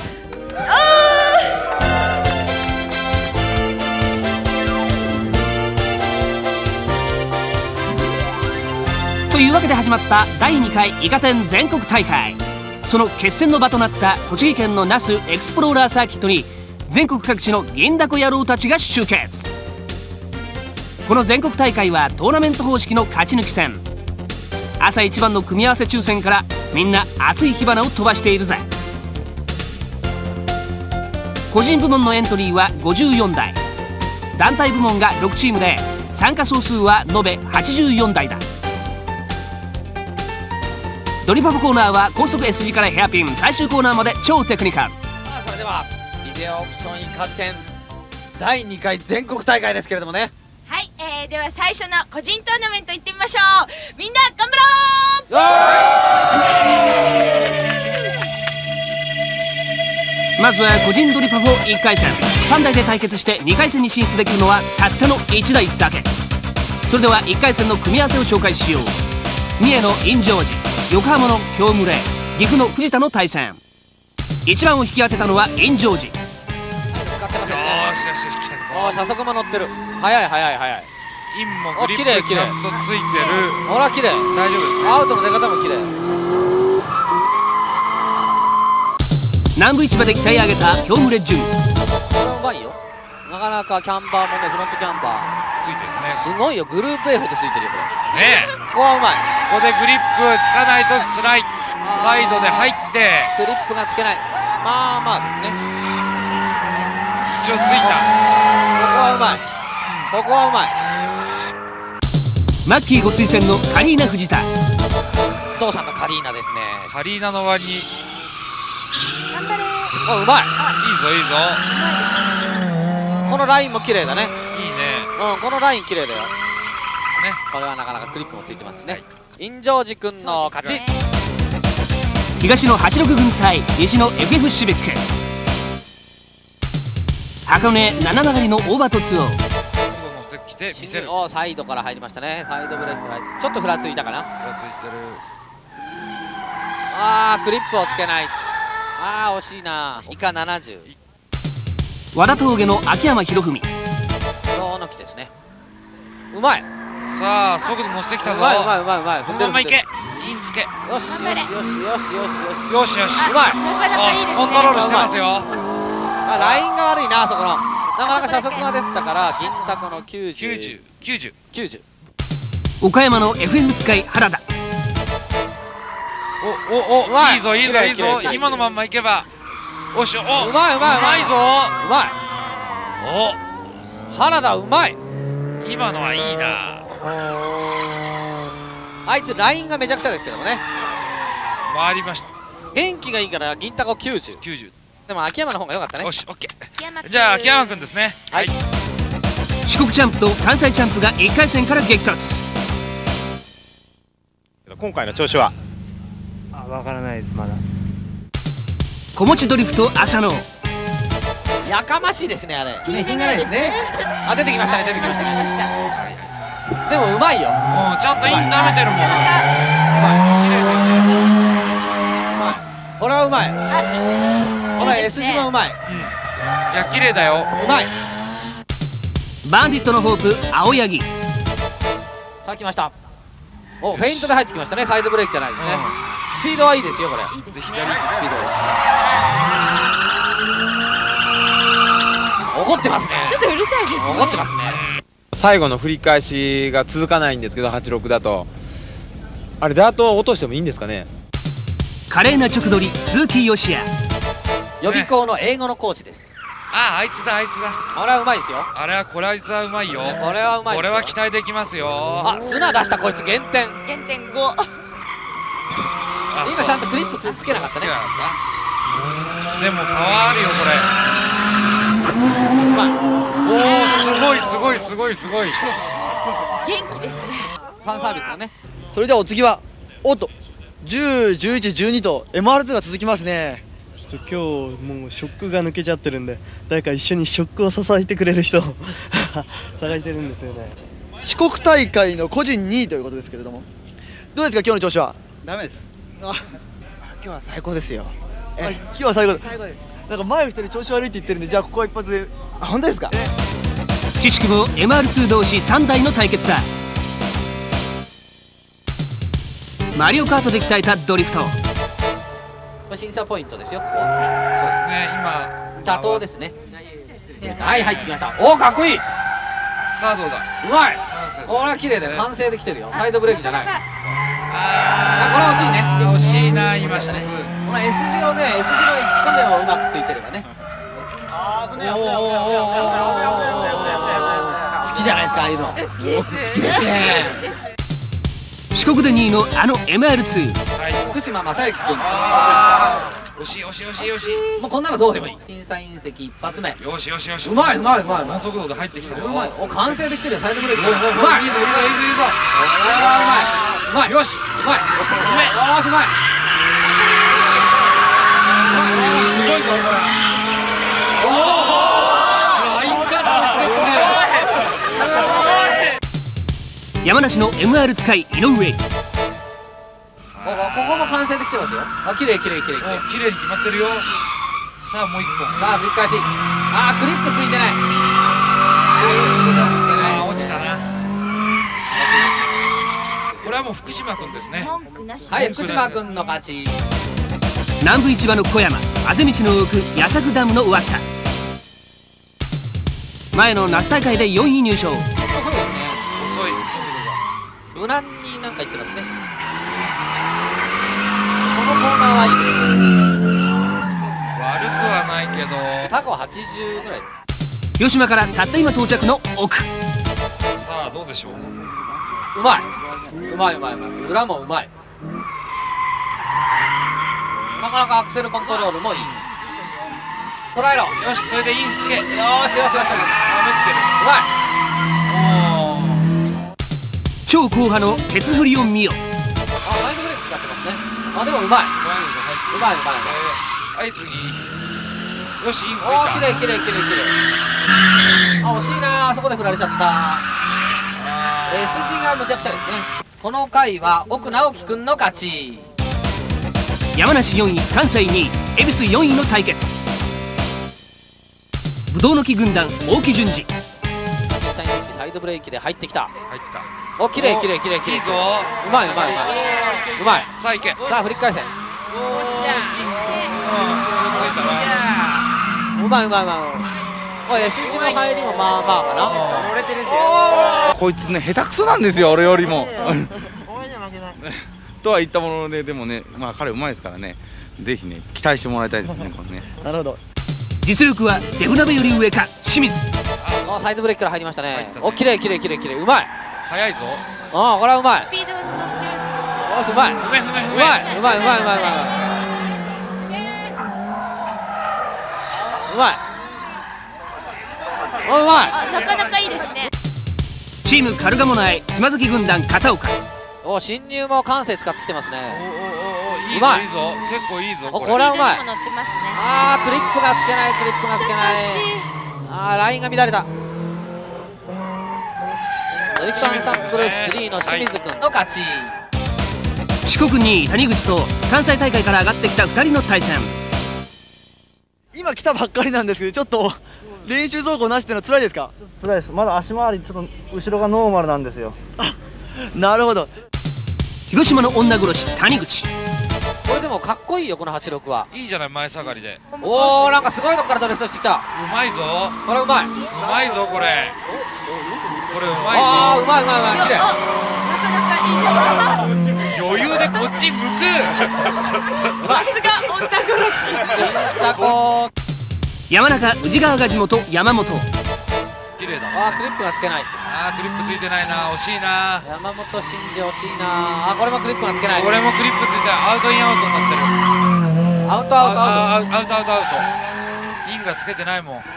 というわけで始まった第2回イカ天全国大会。その決戦の場となった栃木県の那須エクスプローラーサーキットに全国各地の銀だこ野郎たちが集結。この全国大会はトーナメント方式の勝ち抜き戦。 朝一番の組み合わせ抽選からみんな熱い火花を飛ばしているぜ。個人部門のエントリーは54台、団体部門が6チームで参加総数は延べ84台だ。ドリパパコーナーは高速 S 字からヘアピン、最終コーナーまで超テクニカル。 それではビデオオプション一回転第2回全国大会ですけれどもね。 はい、では最初の個人トーナメント行ってみましょう。みんな頑張ろう。まずは個人ドリパフォ1回戦、3台で対決して2回戦に進出できるのはたったの1台だけ。それでは1回戦の組み合わせを紹介しよう。三重のインジョージ、横浜の京牟礼、岐阜の藤田の対戦。1番を引き当てたのはインジョージ。 よしよしよし、来たぞ。車速も乗ってる。速い速い速い。 インもグリップちゃんとついてる。 ほら綺麗。 大丈夫ですね。 アウトの出方も綺麗。 南部市場で鍛え上げた京牟礼順。 これうまいよ。なかなかキャンバーもね、フロントキャンバーついてるね。 すごいよ。グループ F でついてるよこれ。 ねえ。 ここはうまい。 ここでグリップつかないとつらい。サイドで入ってグリップがつけない。まあまあですね。 一応ついた。ここはうまい。ここはうまい。 マッキーご推薦のカリーナ藤田。 お父さんのカリーナですね。 カリーナの割に頑張れ。 うまい。 いいぞいいぞ。 このラインも綺麗だね。いいね。このライン綺麗だよ。ね。これはなかなかクリップもついてますね。インジョージ君の勝ち。 東の86軍対西の FF シビック。箱根7曲がりのオーバートツオー。 サイドから入りましたね。サイドブレーキからちょっとふらついたかな。 ふらついてる。 クリップをつけない。惜しいな。以下70。 和田峠の秋山博文。 今日の木ですね。うまい。 さあ速度乗せてきたぞ。 うまいうまいうまいうまい。 このままいけ。インつけ。よしよしよしよしよしよしよし。 うまい。 コントロールしてますよ。 ラインが悪いなそこの。なかなか車速が出てたから銀タコの90。 岡山の FF 使い原田。 いいぞいいぞいいぞ。今のまんまいけば。おし、うまいうまいうまいぞ。 うまい。原田うまい。 今のはいいな。 あいつラインがめちゃくちゃですけどもね。 回りました。 元気がいいから銀タコ90。でも秋山の方が良かったね。 よし、オッケー。じゃあ秋山君ですね。 はい。 四国チャンプと関西チャンプが1回戦から激突。 今回の調子はわからないです。まだ小持ドリフト浅野。 やかましいですねあれ。 品がないですね。 出てきましたね。出てきました。でもうまいよ。 ちゃんとイン舐めてるもん。 これはうまい。これ S 字もうまい。いや綺麗だよ。 うまい。 バンディットのホープ青柳。 さあ来ました。フェイントで入ってきましたね。サイドブレーキじゃないですね。スピードはいいですよこれ。 いいですね。 左スピード。怒ってますね。 ちょっとうるさいですね。 怒ってますね。 最後の振り返しが続かないんですけど86だとあれダートを落としてもいいんですかね。 華麗な直取り鈴木義也。 予備校の英語の講師です。 あいつだあいつだ。 これはうまいですよ。 あれはこれあいつはうまいよ。 これはうまい。 これは期待できますよ。 砂出したこいつ減点。 減点5。 今ちゃんとクリップつけなかったね。 でもパワーあるよこれ。すごいすごい。 元気ですね。 ファンサービスよね。 それではお次はおっと10、11、12と MR2 が続きますね。 ちょっと今日もうショックが抜けちゃってるんで誰か一緒にショックを支えてくれる人を探してるんですよね。 四国大会の個人2位ということですけれどもどうですか今日の調子は。 ダメです。今日は最高ですよ。 今日は最高です。なんか前の人に調子悪いって言ってるんでじゃあここは一発で。本当ですか。 岸久保 MR2 同士3台の対決だ。マリオカートで鍛えたドリフト。 これ審査ポイントですよ。ここは。 そうですね。今妥当ですね。はい入ってきました。おおかっこいい。 さあどうだ。 うまい。これは綺麗で完成できてるよ。サイドブレーキじゃない。 これは惜しいね。 惜しいな、今一つ。 この S 字のね、S 字の1個目をうまくついてればね。好きじゃないですか、ああいうの。好きですね。 四国で2位のあの MR2。 福島正幸君。 惜しい惜しい惜しい惜しい。 もうこんなのどうでもいい。審査員席一発目。 よしよしよし。 うまいうまいうまい。 高速度で入ってきたぞ。 うまい。お、完成できてるよ。サイドブレーキ。うまい。 いいぞいいぞいいぞいいぞ。 うまい。よし。うまい。よし、うまい。 すごいぞこれ。おお。 山梨の MR 使い井上。 ここも完成できてますよ。あ、綺麗綺麗綺麗綺麗。 綺麗に決まってるよ。さあもう一本。 さあ繰り返し。あー、クリップついてない。 落ちたな。これはもう福島君ですね。 はい、福島君の勝ち。 南部市場の小山、あぜ道の奥八作ダムの脇田。前の那須大会で4位入賞。 そうですね。 遅い速無難になんか言ってますね。このコーナーはいい。 悪くはないけど。 タコ80ぐらい。 広島からたった今到着の奥。 さあどうでしょう。 うまい。うまいうまいうまい。裏もうまい。なかなかアクセルコントロールもいい。捉えろ。 よし、それでいいつけ。よしよしよし。 うまい。 超硬派のケツ振りを見よ。 あ、サイドブレーキ使ってますね。あ、でもうまい。うまいうまい。 はい、次。よし、インついた。 おー、綺麗綺麗綺麗綺麗。あ、惜しいなー。そこで振られちゃった。S 字がむちゃくちゃですね。この回は奥直樹くんの勝ち。 山梨4位、関西2位、恵比寿4位の対決。ぶどうの木軍団大木順次。 サイドブレーキで入ってきた。 入った。 お、綺麗綺麗綺麗綺麗。 いいぞ。 うまいうまいうまい。うまい。 さあ行け。 さあ振り返せ。うまいうまいうまい。おい、S 字の入りもまあまあかな。こいつね、下手くそなんですよ、俺よりも。とは言ったもので、でもね、まあ彼うまいですからね、ぜひね、期待してもらいたいですね、これね。 なるほど。 実力はデブ鍋より上か、清水。 あ、サイドブレーキから入りましたね。お、綺麗綺麗綺麗綺麗。うまい。 早いぞ。 ああ、これはうまい。 スピードに乗ってます。 よし、うまい。うまいうまいうまいうまいうまいうまい。うまい。お、うまい。 あ、なかなかいいですね。 チームカルガモナへ島崎軍団片岡。 お、侵入も感性使ってきてますね。 いいぞいいぞ。結構いいぞ。 これはうまい。 乗ってますね。 ああ、クリップがつけない、クリップがつけない。ああ、ラインが乱れた。ドリフトアンサンブル3の清水君の勝ち。 四国2位谷口と関西大会から上がってきた2人の対戦。 今来たばっかりなんですけど、ちょっと練習走行なしってのは辛いですか？ 辛いです。まだ足回りちょっと後ろがノーマルなんですよ。 なるほど。 広島の女殺し谷口。 これでもかっこいいよ、この86は。 いいじゃない、前下がりで。 おお、なんかすごいとこからドリフトしてきた。 うまいぞ。 これうまい。 うまいぞこれ。これうまいぞ。 ああ、うまいうまいうまい。綺麗。 なかなかいいですね。 余裕でこっち向く。 さすが女殺し。 山中宇治川が地元山本。 綺麗だ。 ああ、クリップがつけない。 ああ、クリップついてないな。惜しいな。 山本真司惜しいな。あ、これもクリップがつけない。 これもクリップついてアウトインアウトになってる。 アウトアウトアウトアウトアウトアウト。インがつけてないもん。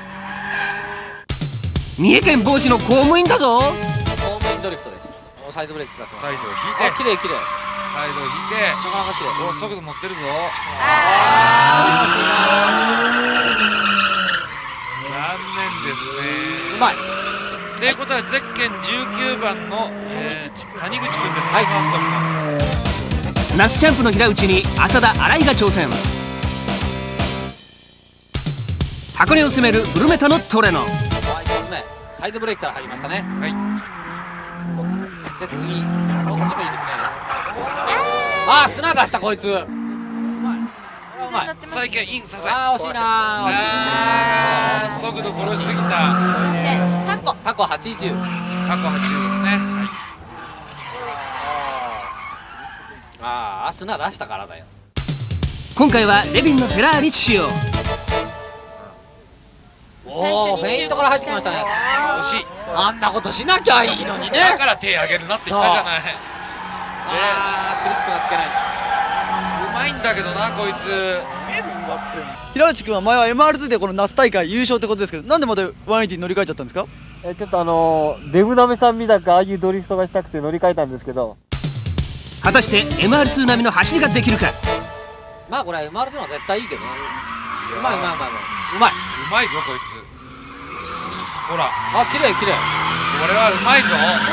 三重県帽子の公務員だぞ。 公務員ドリフトです。サイドブレーキ使ってます。 サイドを引いて。 綺麗綺麗。 サイドを引いて。 なかなか綺麗。 お、速度乗ってるぞ。 ああ、惜しいな。 残念ですね。 うまい。 ということはゼッケン19番の、谷口君ですね。 はい。 ナスチャンプの平打ちに浅田新井が挑戦。箱根を攻めるブルメタのトレノ。 一発目サイドブレーキから入りましたね。 はい。 で次、この次もいいですね。ああ、砂出したこいつ。うまい。 最近インさせ。 ああ、惜しいな。 ああ、速度殺しすぎた。 タコ80。 タコ80ですね。はい。 砂出したからだよ。 今回はレビンのフェラーリ使用。 おお、フェイントから入ってきましたね。惜しい。あんなことしなきゃいいのにね。 だから手上げるなって言ったじゃない。 クリップがつけない。 うまいんだけどなこいつ。 平内君は前は MR2 でこの夏大会優勝ってことですけど、なんでまた180に乗り換えちゃったんですか？ ちょっとデブナメさんみたくああいうドリフトがしたくて乗り換えたんですけど、 果たして MR2 並みの走りができるか。 まあこれ MR2 のは絶対いいけどね。うまい。うまいぞこいつ。ほら。 あ、綺麗。これはうまいぞ。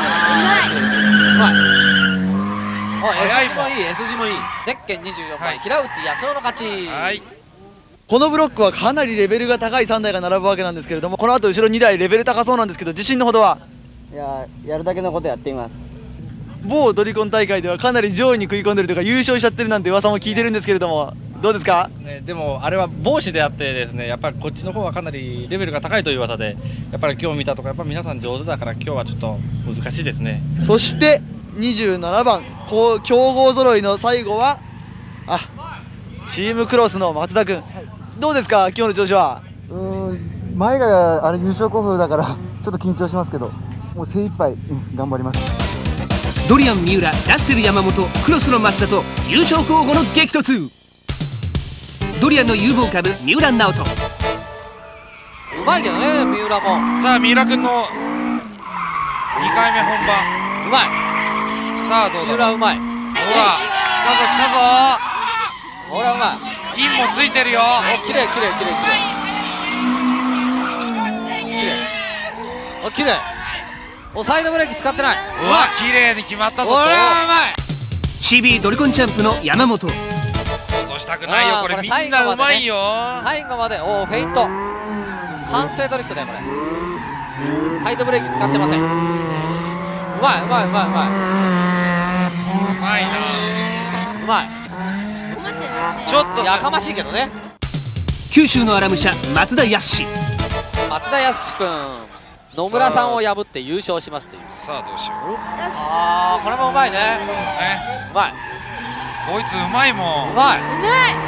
S 字もいい、S 字もいい。ゼッケン24番、平内康夫の勝ち。 このブロックはかなりレベルが高い3台が並ぶわけなんですけれども、この後後ろ2台レベル高そうなんですけど、自信のほどは？ やるだけのことやっています。 某ドリコン大会ではかなり上位に食い込んでるとか優勝しちゃってるなんて噂も聞いてるんですけれども、どうですか？ でもあれは帽子であってですね、やっぱりこっちの方はかなりレベルが高いという噂で、やっぱり今日見たとかやっぱり皆さん上手だから今日はちょっと難しいですね。 そして27番強豪揃いの最後はチームクロスの松田君、どうですか今日の調子は？ 前が優勝候補だからちょっと緊張しますけど、もう精一杯頑張ります。 ドリアン三浦、ラッセル山本、クロスの増田と優勝候補の激突。ドリアンの有望株三浦直人。 うまいけどね三浦も。 さあ三浦君の2回目本番。 うまい。 さあどうだ。 三浦うまい。 ほら来たぞ。 ほらうまい。 インもついてるよ。 お、綺麗。お、綺麗。お、サイドブレーキ使ってない。 うわ、綺麗に決まったぞ。 これはうまい。 CB ドリコンチャンプの山本。 落としたくないよこれ、みんなうまいよ。 最後まで、おお、フェイント。完成ドリフトだよこれ。サイドブレーキ使ってません。うまい。うまいな。うまい。ちょっとやかましいけどね。 九州の荒武者松田康。 松田康君、野村さんを破って優勝しますという。 さあどうしよう。 ああ、これもうまいね。うまい。 こいつうまいもん。 うまい。 すごい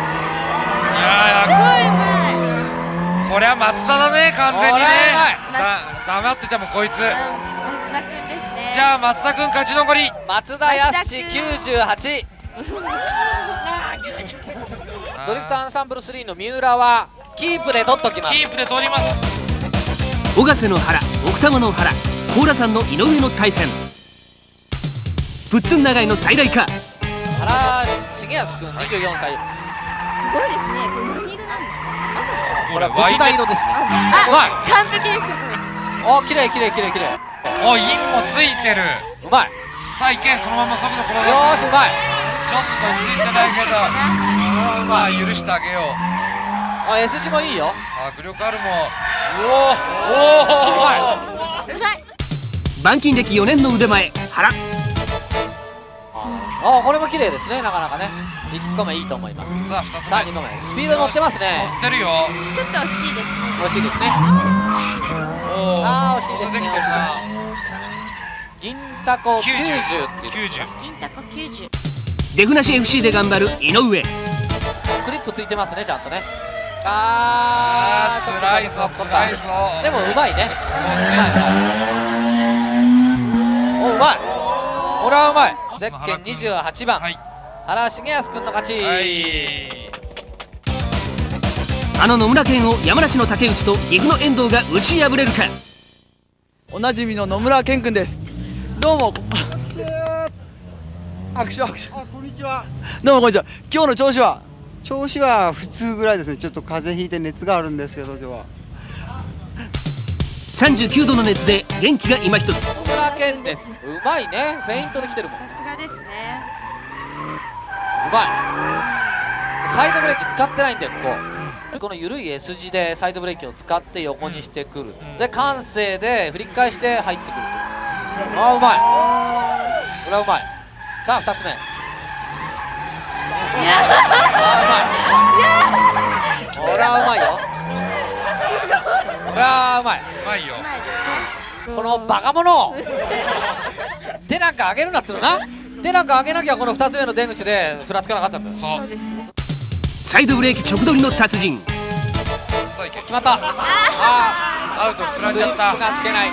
うまい。 これは松田だね完全にね。黙っててもこいつ。 松田くんですね。 じゃあ松田くん勝ち残り。 松田康98。ドリフトアンサンブル3の三浦はキープで取っときます。 キープで取ります。 小ヶ瀬の原、奥多摩の原、高良山の井上の対戦。プッツン長井の最大化。 原重康君24歳。 すごいですね。これ何色なんですか？ これは仏大色ですね。 完璧ですよこれ。 お、綺麗。 お、インもついてる。 うまい。 さあいけ、そのまま速度この。 よーし、うまい。 ちょっとついてないけど、まあ許してあげよう。 あ、S 字もいいよ。 迫力あるもん。 うまい。 板金歴4年の腕前原。 あ、これも綺麗ですね。なかなかね。1個目いいと思います。 さあ2つ目。 さあ2個目。スピード乗ってますね。 乗ってるよ。 ちょっと惜しいですね。 惜しいですね。ああ、惜しいですね。銀タコ90っていう。 銀タコ90。 デフナシ FC で頑張る井上。 クリップついてますね、ちゃんとね。さあ、 つらいぞ。 でもうまいね。お、うまい。これはうまい。ゼッケン28番、原重康君の勝ち。 あの野村健を山梨の竹内と岐阜の遠藤が打ち破れるか。 おなじみの野村健君です。どうも。拍手。 こんにちは。 どうもこんにちは。今日の調子は？ 調子は普通ぐらいですね。ちょっと風邪ひいて熱があるんですけど今日は。 39度の熱で元気が今一つ。 野村健です。うまいね。フェイントで来てるもん。 さすがですね。 うまい。サイドブレーキ使ってないんだよこの緩い S 字でサイドブレーキを使って横にしてくる。で慣性で振り返して入ってくると。ああ、うまい。これはうまい。さあ2つ目。これはうまいよ。これはうまい。 うまいよ。 このバカ者手なんか上げるなっつうのな。 でなんか上げなきゃこの2つ目の出口でふらつかなかったんだよ。 そうです。 サイドブレーキ直取りの達人。 決まった。 アウト膨らんじゃった。 クリップがつけない。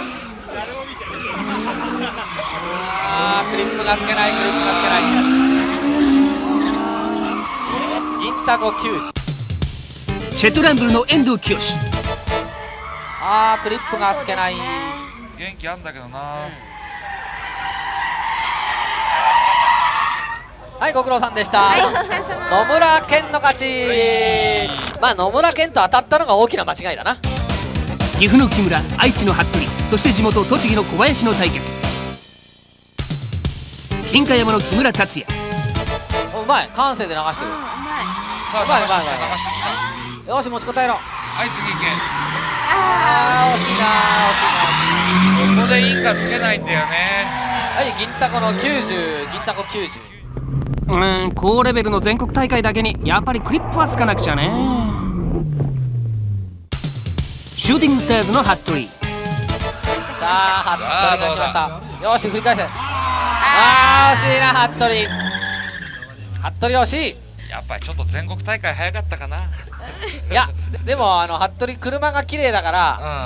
クリップがつけない。銀タコ90。 シェットランブルの遠藤清。 クリップがつけない。 元気あんだけどな。 はい、ご苦労さんでした。 はい、お疲れ様。 野村健の勝ち。まあ野村健と当たったのが大きな間違いだな。 岐阜の木村、愛知の服部、そして地元栃木の小林の対決。金華山の木村達也。 うまい、感性で流してる。 さあ、流してきた。 よし、持ちこたえろ。 はい、次行け。 惜しいな。 ここでインがつけないんだよね。 はい、銀タコの90、銀タコ90。 高レベルの全国大会だけにやっぱりクリップはつかなくちゃね。シューティングスターズの服部。 さあ、服部が来ました。よし、振り返せ。惜しいな、服部。服部惜しい。 やっぱりちょっと全国大会早かったかな。 いや、でも服部車が綺麗だから、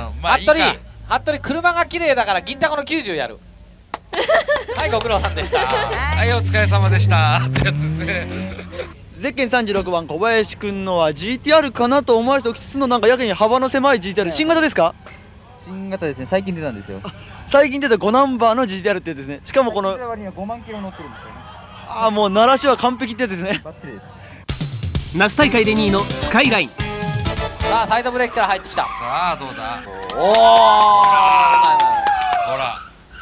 服部車が綺麗だから銀タコの90やる。はい、ご苦労さんでした。 はい、お疲れ様でしたってやつですね。 ゼッケン36番小林くんのは GTR かなと思われておきつつのなんかやけに幅の狭い GTR、新型ですか？ 新型ですね、最近出たんですよ。 最近出た5ナンバーの GTR ってですね、しかもこの 5万キロ乗ってるんですよね。 もう鳴らしは完璧ってですね。 バッチリです。 那須大会で2位のスカイライン。 さあ、サイドブレーキから入ってきた。 さあ、どうだ。 おお、 ほら。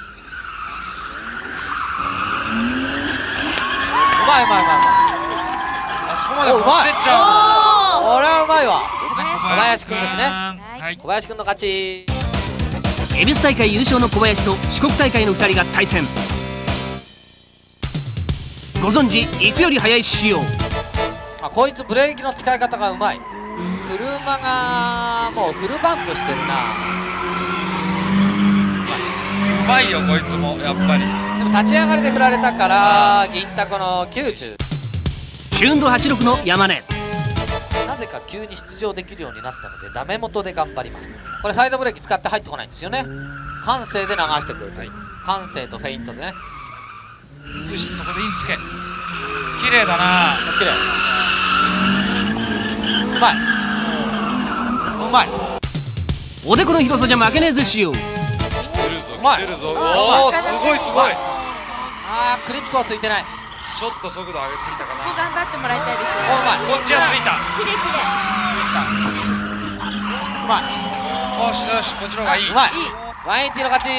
うまい。 あそこまで持ってっちゃう。 これはうまいわ。 小小林くんですね。小林くんの勝ち。 恵比寿大会優勝の小林と四国大会の2人が対戦。ご存知、行くより速い仕様。 こいつブレーキの使い方がうまい。車がもうフルバンプしてるな。 うまいよ、こいつもやっぱり。 でも立ち上がりで振られたから銀タコの90。 チューンド86の山根。 なぜか急に出場できるようになったのでダメ元で頑張ります。これサイドブレーキ使って入ってこないんですよね。感性で流してくるという、感性とフェイントでね。 よし、そこでインつけ。綺麗だな。 綺麗。うまい。うまい。 おでこの広さじゃ負けねえぜ仕様。 うまい。 出るぞ。おお、すごいすごい。 クリップはついてない。 ちょっと速度上げすぎたかな。 頑張ってもらいたいですよ。 うまい。 こっちはついた。 きれい。 うまい。 よしよし、こっちの方がいい。 うまい。180の勝ち。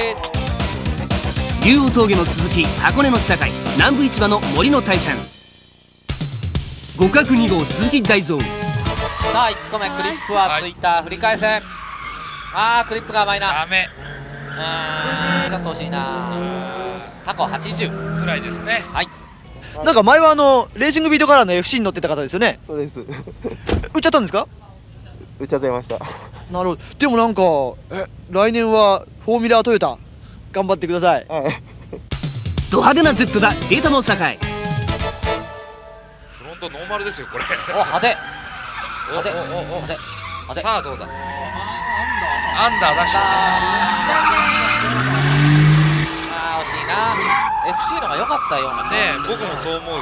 竜王峠の鈴木、箱根の酒井、南部市場の森の対戦。互角2号鈴木大蔵。 さあ、1個目クリップはついた。振り返せ。クリップが甘いな。 ダメ。 ちょっと惜しいな。過去80 ぐらいですね。 はい。 なんか前はレーシングビートカラーの FC に乗ってた方ですよね。 そうです。 売っちゃったんですか？ 売っちゃってました。 なるほど。でもなんか来年はフォーミュラートヨタ頑張ってください。 ド派手な Z だデータの酒井。 フロントノーマルですよこれ。 派手。 さあどうだ。アンダー出した。 残念。 惜しいな。FC の方が良かったようなね。僕もそう思うよ。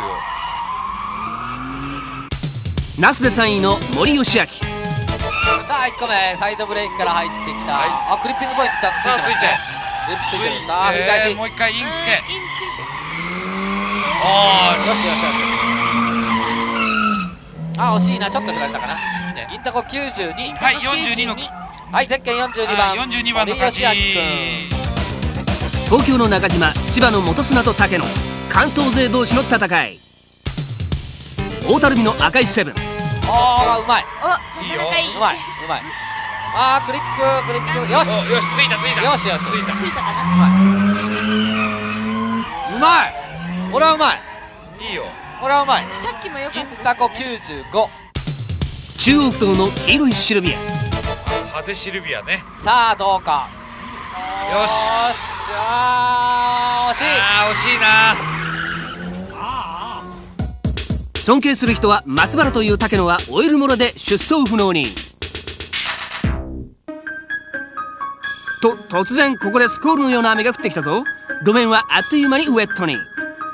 那須で3位の森義明。 さあ1個目サイドブレーキから入ってきた。クリッピングポイントちゃんとついてますね。ついてる。さあ振り返し。 もう一回インつけ。 インついて。 よし。惜しいな。ちょっと振られたかな。銀タコ92。 はい、42の。 はい、ゼッケン42番。 42番の勝ち。 東京の中島、千葉の本砂と竹野、関東勢同士の戦い。大樽美の赤いセブン。 うまい。 いいよ。 うまい。クリップ。よし。 よし、ついた。 よし。ついたかな。 うまい。これはうまい。 いいよ。 これはうまい。 さっきも良かったです。 銀タコ95。 中央不動の黄色いシルビア。 派手シルビアね。 さあどうか。 よし。 惜しい。 惜しいな。 尊敬する人は松原という竹野はオイル漏れで出走不能に。と突然ここでスコールのような雨が降ってきたぞ。路面はあっという間にウェットに。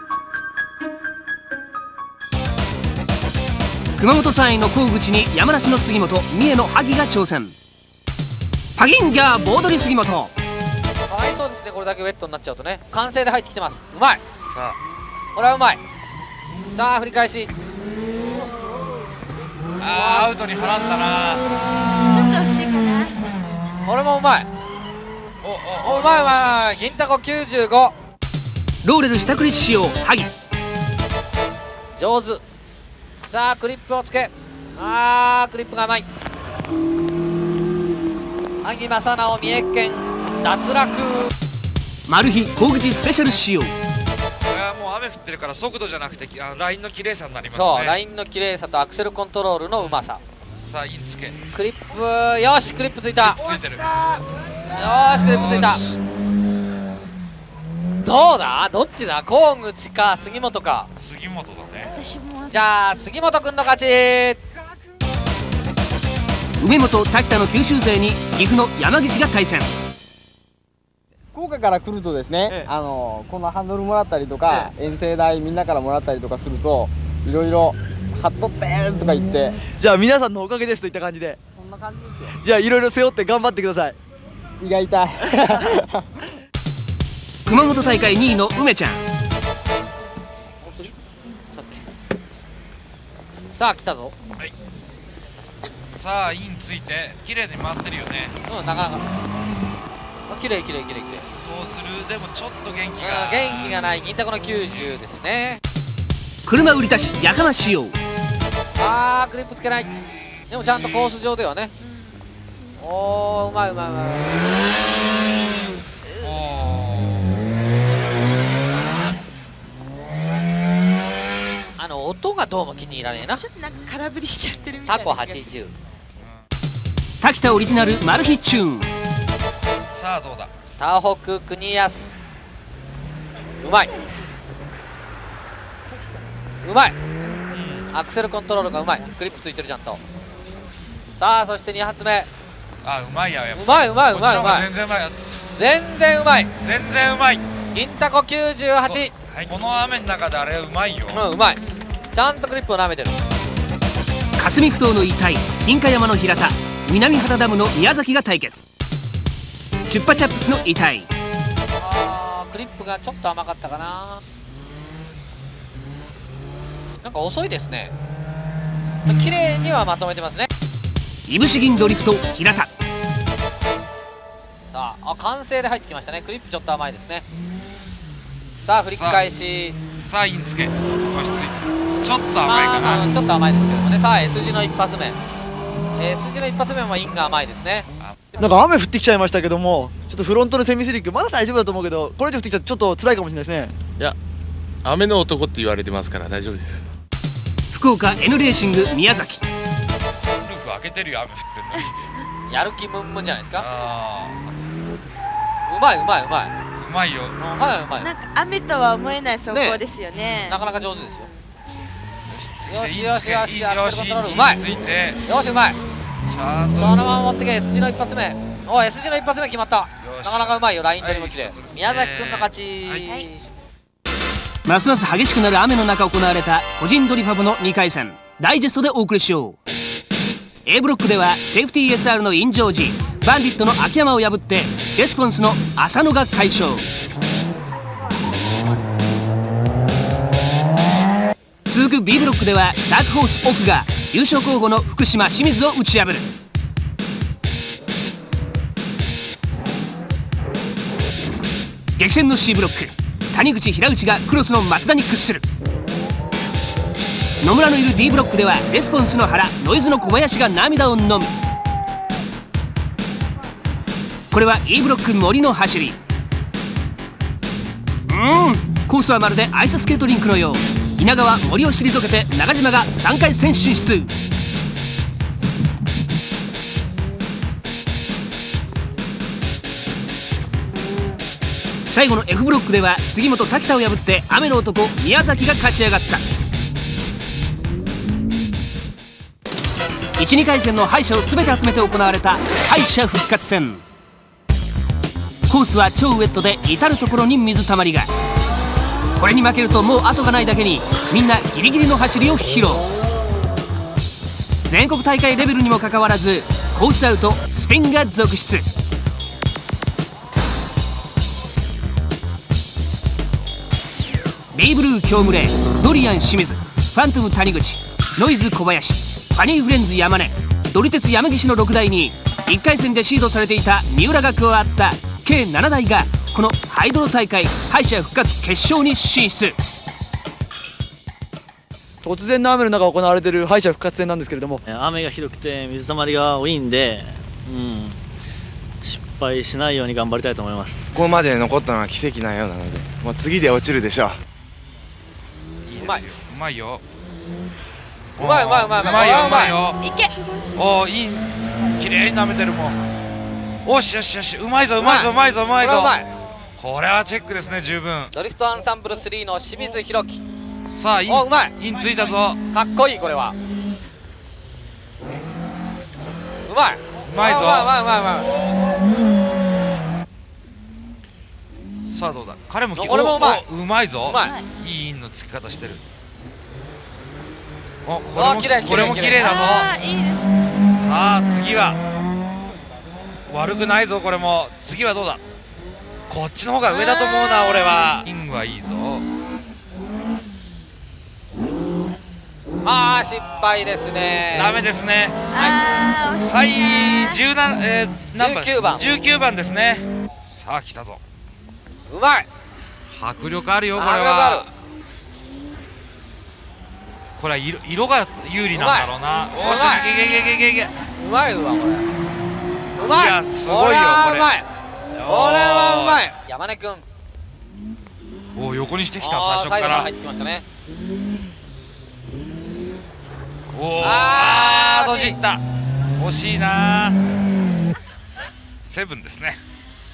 熊本3位の河口に山梨の杉本、三重の萩が挑戦。パギンギャーボードリ杉本。 かわいそうですね、これだけウェットになっちゃうとね。完成で入ってきてます。うまい。これはうまい。さあ振り返し。 アウトに放ったな。 ちょっと惜しいかな。 これもうまい。おうまいうまい。銀タコ95。 ローレル下クリッチ仕様萩。 上手。さあクリップをつけ。クリップが甘い。萩正直三重県脱落。 マル秘河口スペシャル仕様。 これはもう雨降ってるから速度じゃなくてラインの綺麗さになりますね。 そう、ラインの綺麗さとアクセルコントロールのうまさ。 さあインつけ。 クリップ、よしクリップついた。 ついてる。よしクリップついた。どうだ、どっちだ、河口か杉本か。 杉本だね。 私も。 じゃあ杉本君の勝ち。 梅本滝田の九州勢に岐阜の山岸が対戦。 福岡から来るとですね、このハンドルもらったりとか、遠征代みんなからもらったりとかするといろいろ貼っとってーとか言って、 じゃあ皆さんのおかげですといった感じで。 そんな感じですよ。 じゃあいろいろ背負って頑張ってください。 胃が痛い。 熊本大会2位の梅ちゃん。 さあ来たぞ。 はい。さあインついて綺麗に回ってるよね。 なかなか綺麗。どうする？ でもちょっと元気が元気がない銀タコの90ですね。 車売り出しやかま仕様。 クリップつけない。でもちゃんとコース上ではね。おー、うまい。音がどうも気に入らねえな。 ちょっとなんか空振りしちゃってるみたいな。 タコ80。 滝田オリジナルマル秘チューン。 さあどうだ。 タホク国安。うまい。アクセルコントロールがうまい。クリップついてるちゃんと。さあそして2発目。 うまいや。 うまい。全然うまい。銀タコ98。 この雨の中であれうまいよ。 うまい。ちゃんとクリップを舐めてる。 霞ふ頭の遺体、金華山の平田、南畑ダムの宮崎が対決。チュッパチャップスの遺体。 クリップがちょっと甘かったかな。なんか遅いですね。綺麗にはまとめてますね。 いぶし銀ドリフト平田。 さあ完成で入ってきましたね。クリップちょっと甘いですね。さあ振り返し。 さあインつけ。落ち着いて。ちょっと甘いかな。 ちょっと甘いですけどもね。さあ S 字の一発目。S 字の一発目もインが甘いですね。 なんか雨降ってきちゃいましたけども、ちょっとフロントのセミスリックまだ大丈夫だと思うけど、これ以上降ってきちゃちょっと辛いかもしれないですね。 いや、雨の男って言われてますから大丈夫です。 福岡 N レーシング宮崎。 ルーフ開けてるよ、雨降ってるのに。 やる気ムンムンじゃないですか。うまい。うまいよ。 かなりうまい。 なんか雨とは思えない走行ですよね。 なかなか上手ですよ。よしアクセルコントロールうまい。よしうまい。そのまま持ってけ。 S 字の一発目。S 字の一発目決まった。なかなかうまいよ。ライン取りも綺麗。宮崎くんの勝ち。 ますます激しくなる雨の中行われた個人ドリファブの2回戦、ダイジェストでお送りしよう。 A ブロックではセーフティー SR のインジョージ、バンディットの秋山を破ってレスポンスの浅野が快勝。続く B ブロックではダークホースオフが優勝候補の福島清水を打ち破る。激戦の C ブロック、谷口平内がクロスの松田に屈する。野村のいる D ブロックではレスポンスの原、ノイズの小林が涙を飲む。これは E ブロック森の走り。コースはまるでアイススケートリンクのよう。稲川森を退けて中島が3回戦進出。最後の F ブロックでは杉本滝田を破って雨の男宮崎が勝ち上がった。 1、2回戦の敗者を全て集めて行われた敗者復活戦。コースは超ウェットで至る所に水たまりが。これに負けるともう後がないだけに、みんなギリギリの走りを披露。全国大会レベルにもかかわらずコースアウト、スピンが続出。ビーブルー京村、ドリアン清水、ファントム谷口、ノイズ小林、ファニーフレンズ山根、ドリテツ山岸の6台に1回戦でシードされていた三浦が加わった計7台がこのハイドロ大会敗者復活決勝に進出。 突然の雨の中行われている敗者復活戦なんですけれども、 雨がひどくて水たまりが多いんで、失敗しないように頑張りたいと思います。 ここまで残ったのは奇跡なようなので、もう次で落ちるでしょう。 うまいよ、うまいよ、 うまいうまいうまいうまいよ、うまいよ。 いけ。 おお、いい、綺麗に舐めてるもん。おしよしよし、うまいぞうまいぞうまいぞうまいぞ。これはチェックですね、十分。 ドリフトアンサンブル3の清水宏樹。 さあ、イン、 うまい、 インついたぞ。 かっこいい、これは。うまい、 うまいぞ。 うまいうまいうまいうまい。さあどうだ、彼もこれもうまい、 うまいぞ。 うまい、 いいインのつき方してる。 お、これも綺麗、 これも綺麗だぞ。さあ次は悪くないぞ。これも次はどうだ。こっちの方が上だと思うな、俺は。インはいいぞ。 あー、失敗ですね。 ダメですね。はい、19番、19番ですね。さあ来たぞ。 うまい、 迫力あるよ、これは。これは色が有利なんだろうな。おし、いけいけいけいけいけ。 うまいわ、これ。うまい。 いや、すごいよ、これ。 これはうまい。山根くん。 おお、横にしてきた、最初から。 入ってきましたね。 おお、あー、閉じた。惜しいな。セブンですね。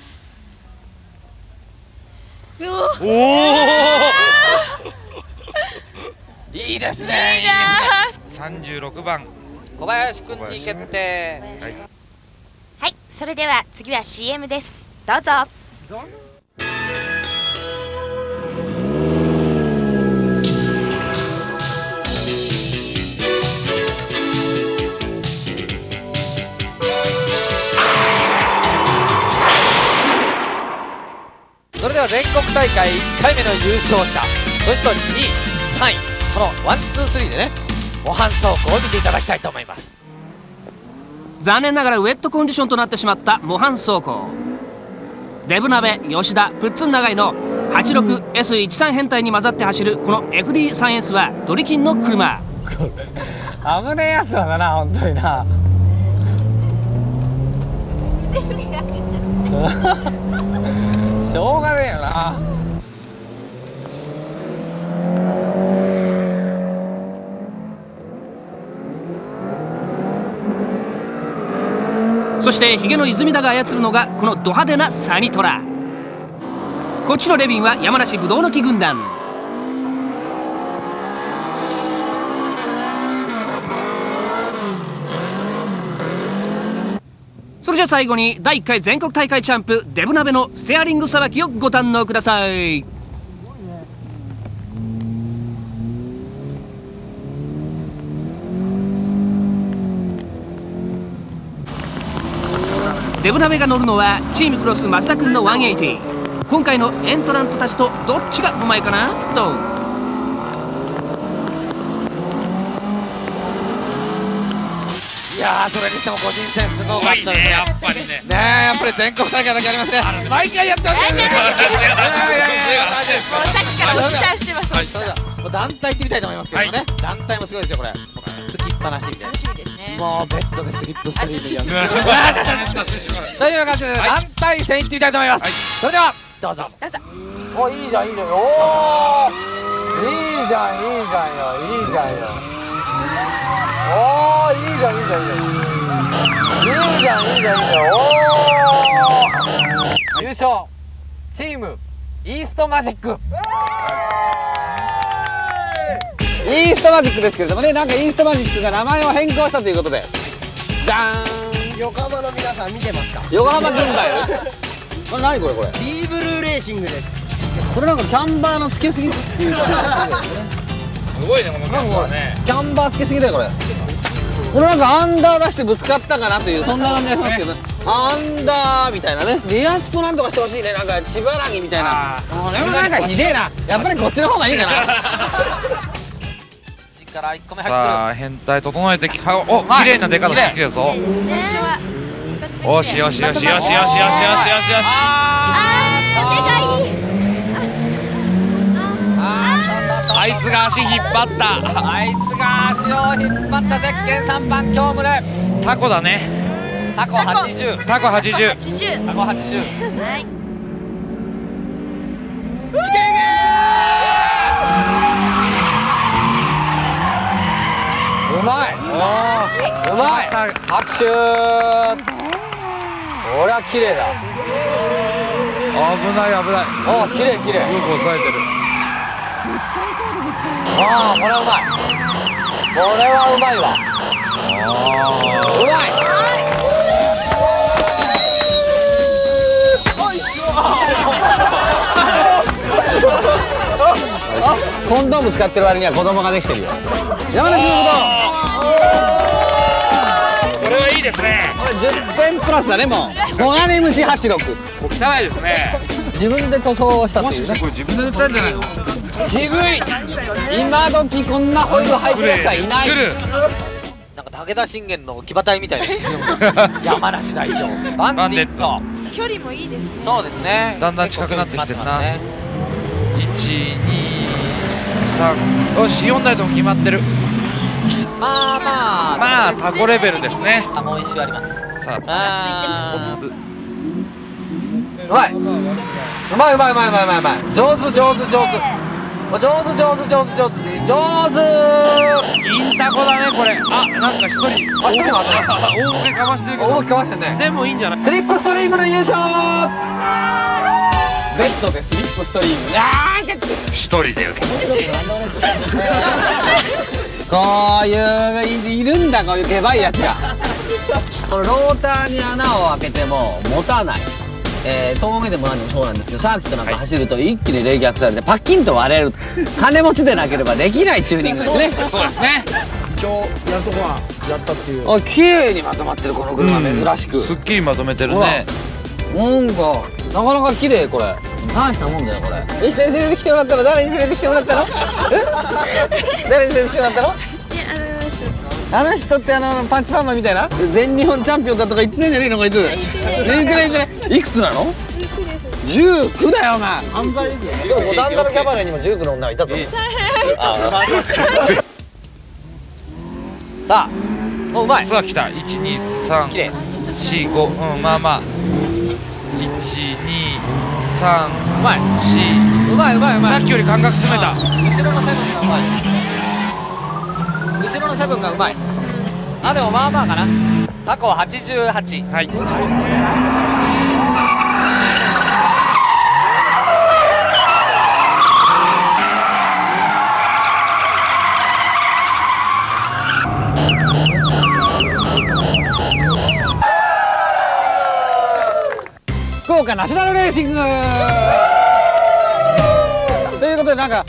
おお。 いいですね。 36番小林くんに決定。 はい、それでは次は CM です。どうぞ。 それでは全国大会1回目の優勝者、そして2位、3位、この1、2、3でね、模範走行を見ていただきたいと思います。 残念ながらウェットコンディションとなってしまった模範走行。デブ鍋、吉田、プッツン長井の 86S13 編隊に混ざって走るこの FD3S はドリキンの車。 危ねえやつらだな、本当にな。しょうがねえよな。 そしてヒゲの泉田が操るのがこのド派手なサニトラ。こっちのレビンは山梨ぶどうの木軍団。それじゃ最後に第1回全国大会チャンプデブ鍋のステアリングさばきをご堪能ください。デブ鍋が乗るのはチームクロス増田君の180。今回のエントラントたちとどっちがうまいかなと。 いやー、それにしても個人戦すごかったですね。 やっぱりね。 ねえ、やっぱり全国大会だけありますね。毎回やってますね。 もうさっきからおじさんしてます。 それでは団体行ってみたいと思いますけどね。団体もすごいですよ、これ。つきっぱなしみたいな。 楽しみですね。 もうベッドでスリップストリートでやる。という感じで団体戦行ってみたいと思います。それではどうぞ。 どうぞ。 お、いいじゃんいいじゃん。おー、いいじゃんいいじゃんよ、いいじゃんよ。おー、いいじゃんいいじゃんいいじゃん。いいじゃんいいじゃんいいじゃん。おー、優勝チームイーストマジック。 イーストマジックですけれどもね、なんかイーストマジックが名前を変更したということで、 じゃーん。 横浜の皆さん見てますか？ 横浜銀杯。これ何これこれ。 ビーブルーレーシングです。 これなんかキャンバーのつけすぎっていうか。 すごいねこのキャンバーね。 キャンバーつけすぎだよこれ。これなんかアンダー出してぶつかったかなというそんな感じがしますけど、アンダーみたいなね。リアスポなんとかしてほしいね。なんか千葉みたいな。これもなんかひでえな。やっぱりこっちの方がいいかな。 から1個目入ってくる。 さあ変態整えてきお綺麗な出方してきてるぞ。 最初はよしよしよしよしよしよしよしよしよし。あいつが足引っ張った。 あいつが足を引っ張ったゼッケン3番京宗。 タコだね。 タコ80。 タコ80。 タコ80。 はい。 うまい。うまい。拍手。これは綺麗だ。 危ない危ない。 ああ綺麗綺麗。 よく抑えてる。 ああこれはうまい。これはうまいわ。うまい。コンドーム使ってる割には子供ができてるよ。山根君のこれはいいですね。 これ10点プラスだねもう。黄金虫86。 汚いですね。 自分で塗装したっていうね。 これ自分で塗ったんじゃないの？ 渋い。今時こんなホイール入ってるやつはいない。 なんか武田信玄の騎馬隊みたいな山梨代表バンディット。 距離もいいですね。 そうですね。 だんだん近くなってきてるな。1、2、3。よし4台とも決まってる。まあタコレベルですね。 もう一周あります。 さあうまい。うまいうまいうまいうまいうまいうまい。上手上手上手。上手上手上手上手上手。 インタコだねこれ。あなんか一人。 あ一人もあったね。 大受けかましてるけど。 大受けかましてるね。 でもいいんじゃない。 スリップストリームの優勝。ベッドでスリップストリーム。 一人で受け。 こういういるんだこういうでばいやつが。このローターに穴を開けても持たない。峠でも何でもそうなんですけどサーキットなんか走ると一気に冷却されてパッキンと割れる。金持ちでなければできないチューニングですね。 そうですね。 今日やるとこはやったっていう。 あ綺麗にまとまってるこの車珍しく。 すっきりまとめてるね。 なんかなかなか綺麗これ。大したもんだよこれ。一緒に連れてきてもらったの？誰に連れてきてもらったの？誰に連れてきてもらったの？あの人ってパンチパーマみたいな全日本チャンピオンだとか言ってないんじゃねえのこいつ。言ってない言ってない。いくつなの？19だよお前。 犯罪ですよね。 でも五反田のキャバレーにも19の女がいたと思う。さあもううまい。 さあ来た。1、2、3、4、5。うんまあまあ。1、2、3、 うまい。 4。 うまいうまいうまい。 さっきより感覚詰めた。 後ろのセブンがうまい。後ろのセブンがうまい。あでもまあまあかな。タコ88。 はい。 福岡ナショナルレーシングということでなんか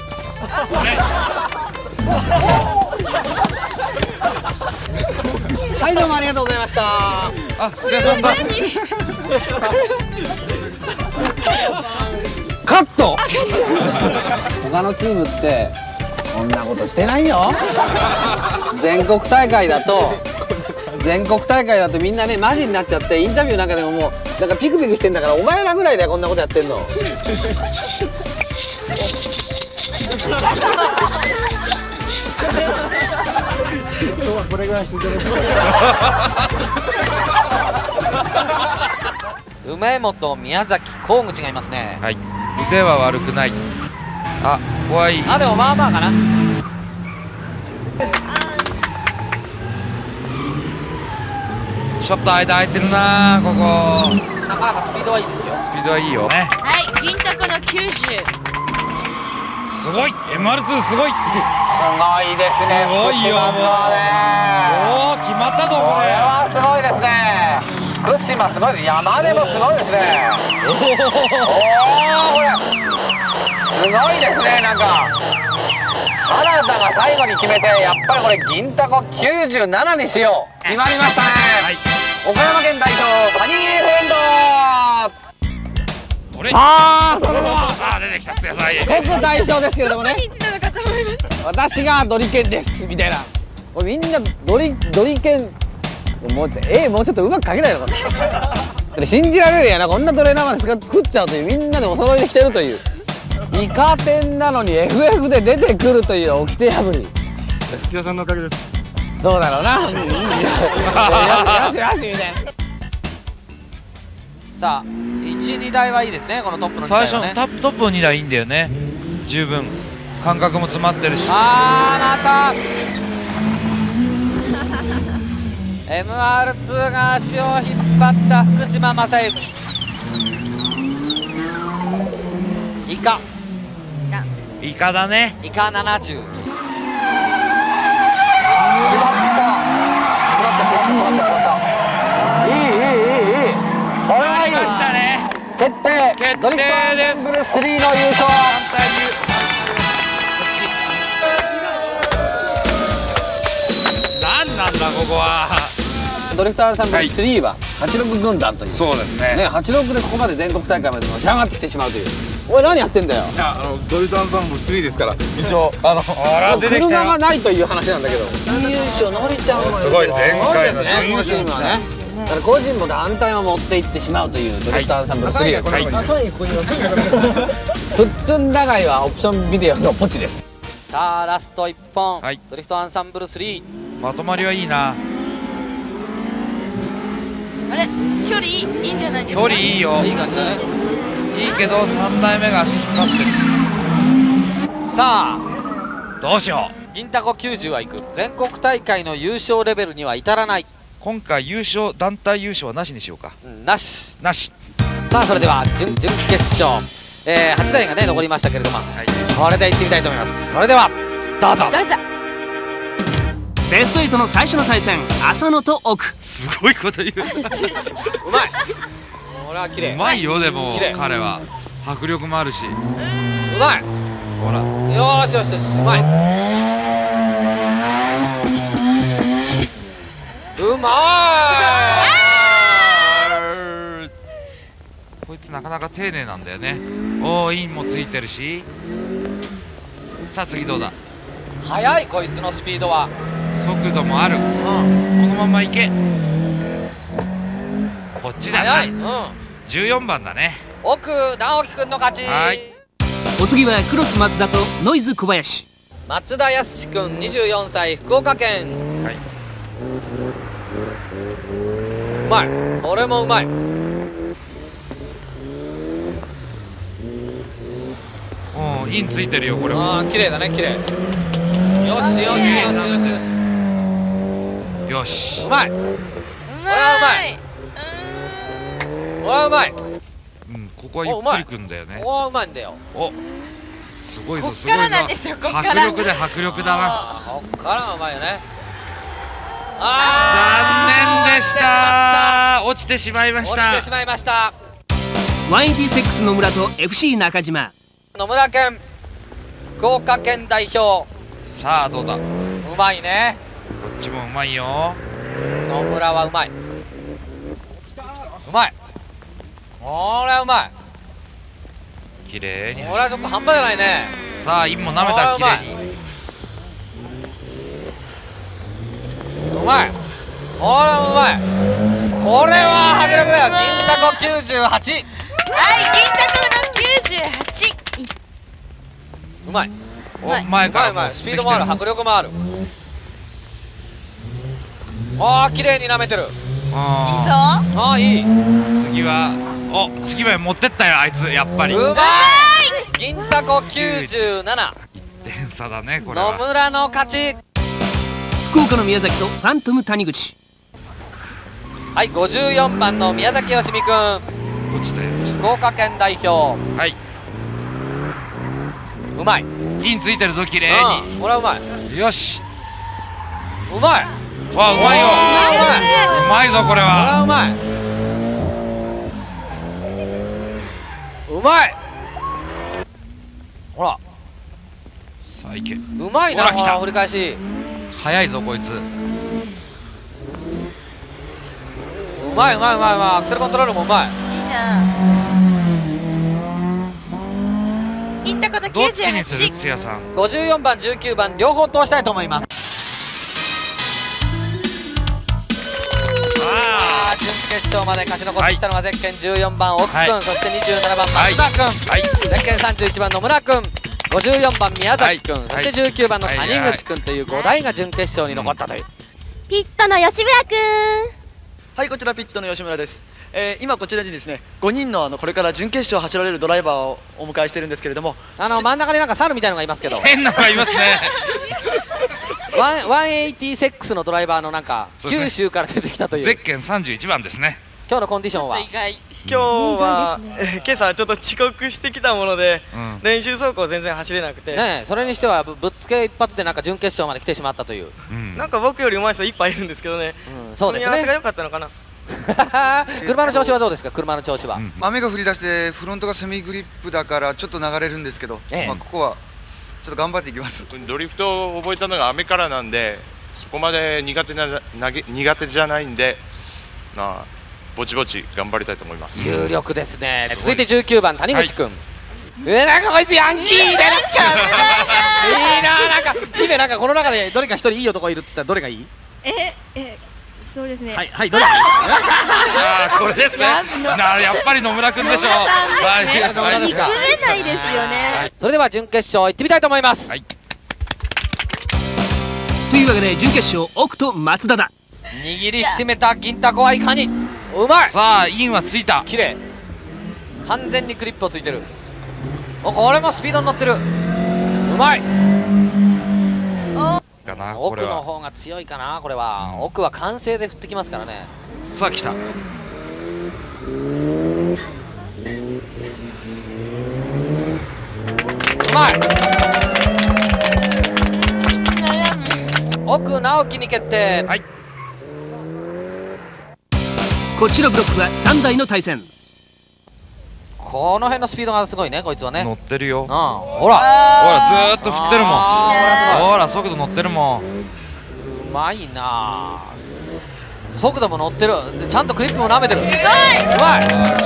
はいどうもありがとうございました。 あすやさんだ。 カット。他のチームってこんなことしてないよ。全国大会だとみんなねマジになっちゃってインタビューなんかでももうなんかピクピクしてんだからお前らぐらいだよこんなことやってんの。 今日はこれぐらいしていただきます。 梅本、宮崎、河口がいますね。 はい。腕は悪くない。あ怖い。 あでもまあまあかな。 ちょっと間空いてるなここ。 なかなかスピードはいいですよ。 スピードはいいよね。 はい、銀タコの90。 すごい MR2 すごい。 すごいですね。 すごいよもう。おお決まったぞこれ。 これはすごい馬すごい。山根もすごいですね。おお、これすごいですね。なんか原田が最後に決めて、やっぱりこれ銀タコ97にしよう。決まりましたね。岡山県代表ファニーフレンド。 さあ、それでは出てきた津屋さん。 国代表ですけれどもね、私がドリケンですみたいな。これみんなドリケンもうちょっとうまく書けないのかな。信じられるやな、こんなトレーナーまで作っちゃうという、みんなでお揃いで来てるという。イカ天なのに FF で出てくるという掟破り。 土屋さんのおかげです。 そうだろうな。よしよしみたいな。 さあ、1、2台はいいですね、このトップの2台はね。 最初のトップの2台いいんだよね。十分感覚も詰まってるし。 またMR2 が足を引っ張った福島正幸。 イカだね。 イカ70。いい。これはいいですね。決定ドリフトアンサンブル3の優勝。 なんなんだここは。 ドリフトアンサンブル3は86軍団という。 そうですね。 86でここまで全国大会までのし上がってきてしまうという。おい、何やってんだよ。 ドリフトアンサンブル3ですから、一応車がないという話なんだけど。優勝のりちゃんもすごい前回の準優勝はね。だから個人も団体も持っていってしまうというドリフトアンサンブル3です。ふっつんだがいはオプションビデオのポチです。 さあラスト1本、ドリフトアンサンブル3。 まとまりはいいな。 あれ、距離いいんじゃないですか。 距離いいよ。 いい感じだね。 いいけど3台目が足引っ張ってる。 さあどうしよう。銀タコ90はいく。全国大会の優勝レベルには至らない。 今回団体優勝はなしにしようか。 なし。 さあそれでは準々決勝、8台がね残りましたけれども、これでいってみたいと思います。それではどうぞ。 ベスト8の最初の対戦、浅野と奥。 すごいこと言う。 うまい。これは綺麗。 うまいよ。でも彼は迫力もあるし。 うまい。 ほら。 よし、うまい。うまい。こいつなかなか丁寧なんだよね。おお、インもついてるし。さあ次どうだ。 速い、こいつのスピードは。 速度もある。このまま行け。こっちだな。14番だね。 奥直樹くんの勝ち。 お次はクロス松田とノイズ小林。 松田康くん24歳、福岡県。うまい。これもうまい。 インついてるよこれも。 綺麗だね、綺麗。よし。 よし。 うまい。これはうまい。 ここはゆっくりくんだよね。 ここはうまいんだよ。 すごいぞ。 こっからなんですよ。こっから。 迫力だな。 こっからはうまいよね。 残念でした。落ちてしまいました。 186野村と FC 中島。 野村県福岡県代表。 さあどうだ。 うまいね。 こっちもうまいよ。 野村はうまい。これはうまい。 綺麗に。 これはちょっと半端じゃないね。 さあインも舐めたら綺麗に。 うまい。これはうまい。これは迫力だよ。銀タコ98。 はい、銀タコの98。 うまい。 前からうまい。スピードもある、迫力もある。綺麗に舐めてる。いいぞ。いい。 次は持ってったよあいつ。やっぱりうまい。銀タコ97。 1点差だねこれは。 野村の勝ち。 福岡の宮崎とファントム谷口。 はい、54番の宮崎よしみくん。 落ちたやつ。 福岡県代表。 はい。 うまい。 インついてるぞ綺麗に。 これはうまい。 よし。 うまい。 わあうまいよ。うまいぞこれは。 これはうまい。 うまい。ほらさあいけ。 うまいな。 ほら来た。 振り返し早いぞこいつ。 うまいうまいうまいうまい。アクセルコントロールもうまい。 いいな。いったことどっちにする 98。 土屋さん。 54番19番両方通したいと思います。準決勝まで勝ち残ってきたのはゼッケン14番奥君、そして27番松田君、ゼッケン31番野村君、54番宮崎君、そして19番の谷口君という5台が準決勝に残ったという。 ピットの吉村くん。 はい、こちらピットの吉村です。今こちらにですね、5人のこれから準決勝を走られるドライバーをお迎えしてるんですけれども、 真ん中になんか猿みたいなのがいますけど、 変なのがいますね。 186のドライバーのなんか九州から出てきたという。 ゼッケン31番ですね。 今日のコンディションは今日は、今朝ちょっと遅刻してきたもので、練習走行全然走れなくて、 ね、それにしてはぶっつけ一発でなんか準決勝まで来てしまったという、 なんか僕より上手い人いっぱいいるんですけどね、 そうですね、 組み合わせが良かったのかな。 車の調子はどうですか。車の調子は、 雨が降り出してフロントがセミグリップだからちょっと流れるんですけど、まあここはちょっと頑張っていきます。 ドリフトを覚えたのが雨からなんで、そこまで苦手じゃないんで、まあぼちぼち頑張りたいと思います。 有力ですね。続いて19番谷口君、なんかこいつヤンキーでなんかいいな。なんか姫、なんかこの中でどれか一人いい男いるって言ったらどれがいい？ そうですね。 はい、どれがいい？ ああ、これですね。やっぱり野村君でしょう。 憎めないですよね。 それでは準決勝行ってみたいと思います。 というわけで準決勝奥と松田だ。 握りしめた銀タコはいかに。うまい。 さあインはついた。 綺麗。完全にクリップをついてる。これもスピードに乗ってる。うまい。奥の方が強いかな。これは奥は完成で振ってきますからね。 さあ来た。 うまい。奥直樹に決定。 はい。 こっちのブロックは3台の対戦。 この辺のスピードがすごいね、こいつはね。 乗ってるよ。 ほらほら、ずーっと振ってるもん。ほら速度乗ってるもん。 うまいな。速度も乗ってる。ちゃんとクリップも舐めてる。すごい。うまい。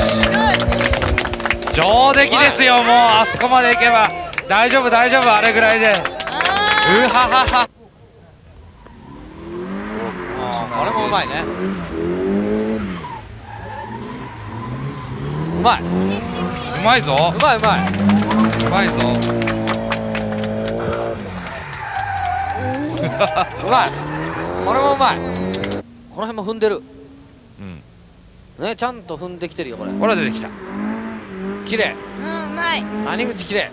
上出来ですよ。もうあそこまで行けば大丈夫大丈夫。あれぐらいで。うははは。 これもうまいね。うまい。 うまいぞ。 うまいうまい。 うまいぞ。 うまい。これもうまい。この辺も踏んでる。ね、ちゃんと踏んできてるよこれ。 ほら出てきた。 綺麗。 うまい。 谷口綺麗。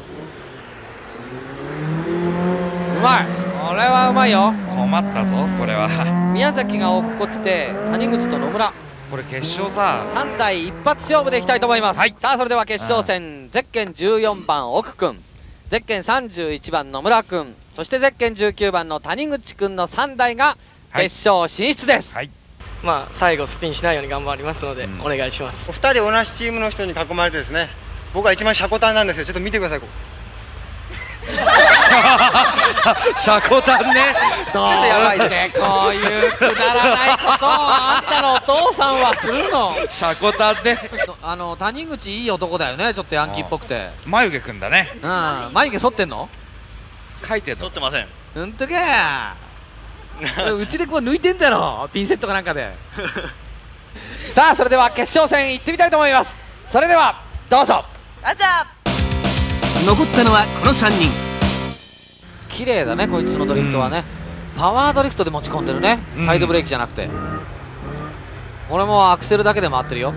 うまい。これはうまいよ。 困ったぞこれは。 宮崎が落っこちて谷口と野村。 これ決勝さ、 3台一発勝負でいきたいと思います。さあそれでは決勝戦、ゼッケン14番奥君、ゼッケン31番野村君、そしてゼッケン19番の谷口君の3台が決勝進出です。 まあ最後スピンしないように頑張りますので、お願いします。 お二人同じチームの人に囲まれてですね、僕は一番シャコタンなんですよ。ちょっと見てください。 シャコタンね。 どうしてこういうくだらないことをあんたのお父さんはするの。 シャコタンね。 谷口いい男だよね。ちょっとヤンキーっぽくて。 眉毛くんだね。 眉毛剃ってんの？ 描いてんの？ 剃ってません。 うんとけー。うちでこう抜いてんだろ、ピンセットかなんかで。さあそれでは決勝戦行ってみたいと思います。それではどうぞ。 どうぞ。 残ったのはこの3人。 綺麗だねこいつのドリフトはね。パワードリフトで持ち込んでるね。サイドブレーキじゃなくて。これもアクセルだけで回ってるよ。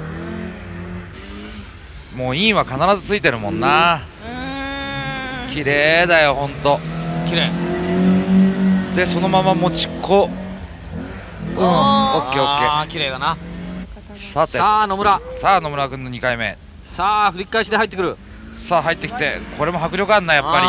もうインは必ずついてるもんな。綺麗だよほんと。 綺麗でそのまま持ちこ。オッケーオッケー。 綺麗だな。 さてさあ野村。 さあ野村君の2回目。 さあ振り返しで入ってくる。 さあ入ってきて、これも迫力あるなやっぱり。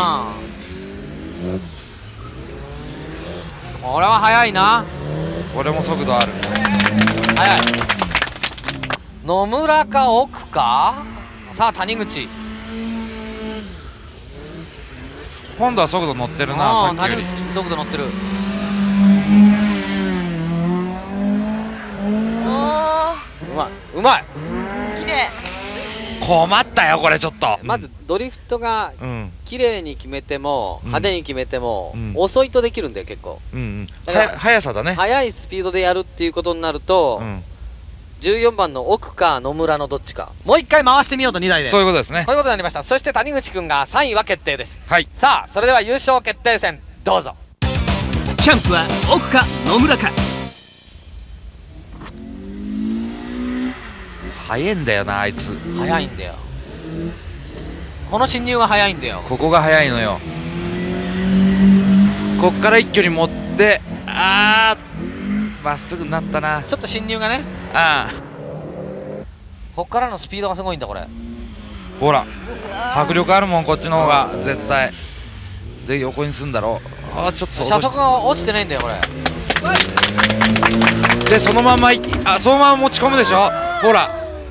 これは速いな。 これも速度ある。 速い。野村か奥か。 さあ谷口、 今度は速度乗ってるな。 谷口速度乗ってる。うまい綺麗。 困ったよこれちょっと。 まずドリフトが綺麗に決めても派手に決めても遅いとできるんだよ結構。 だから速さだね。 速いスピードでやるっていうことになると、14番の奥か野村のどっちか。 もう一回回してみようと2台で。 そういうことですね。 そういうことになりました。そして谷口くんが3位は決定です。 はい。 さあそれでは優勝決定戦どうぞ。 チャンプは奥か野村か。 速いんだよなあいつ。 速いんだよ。この侵入が速いんだよ。 ここが速いのよ。こっから一挙に持って、まっすぐになったな。 ちょっと侵入がね。こっからのスピードがすごいんだこれ。 ほら迫力あるもんこっちの方が絶対。で横にすんだろう。ちょっと車速が落ちてないんだよこれ。 でそのままそのまま持ち込むでしょ。ほら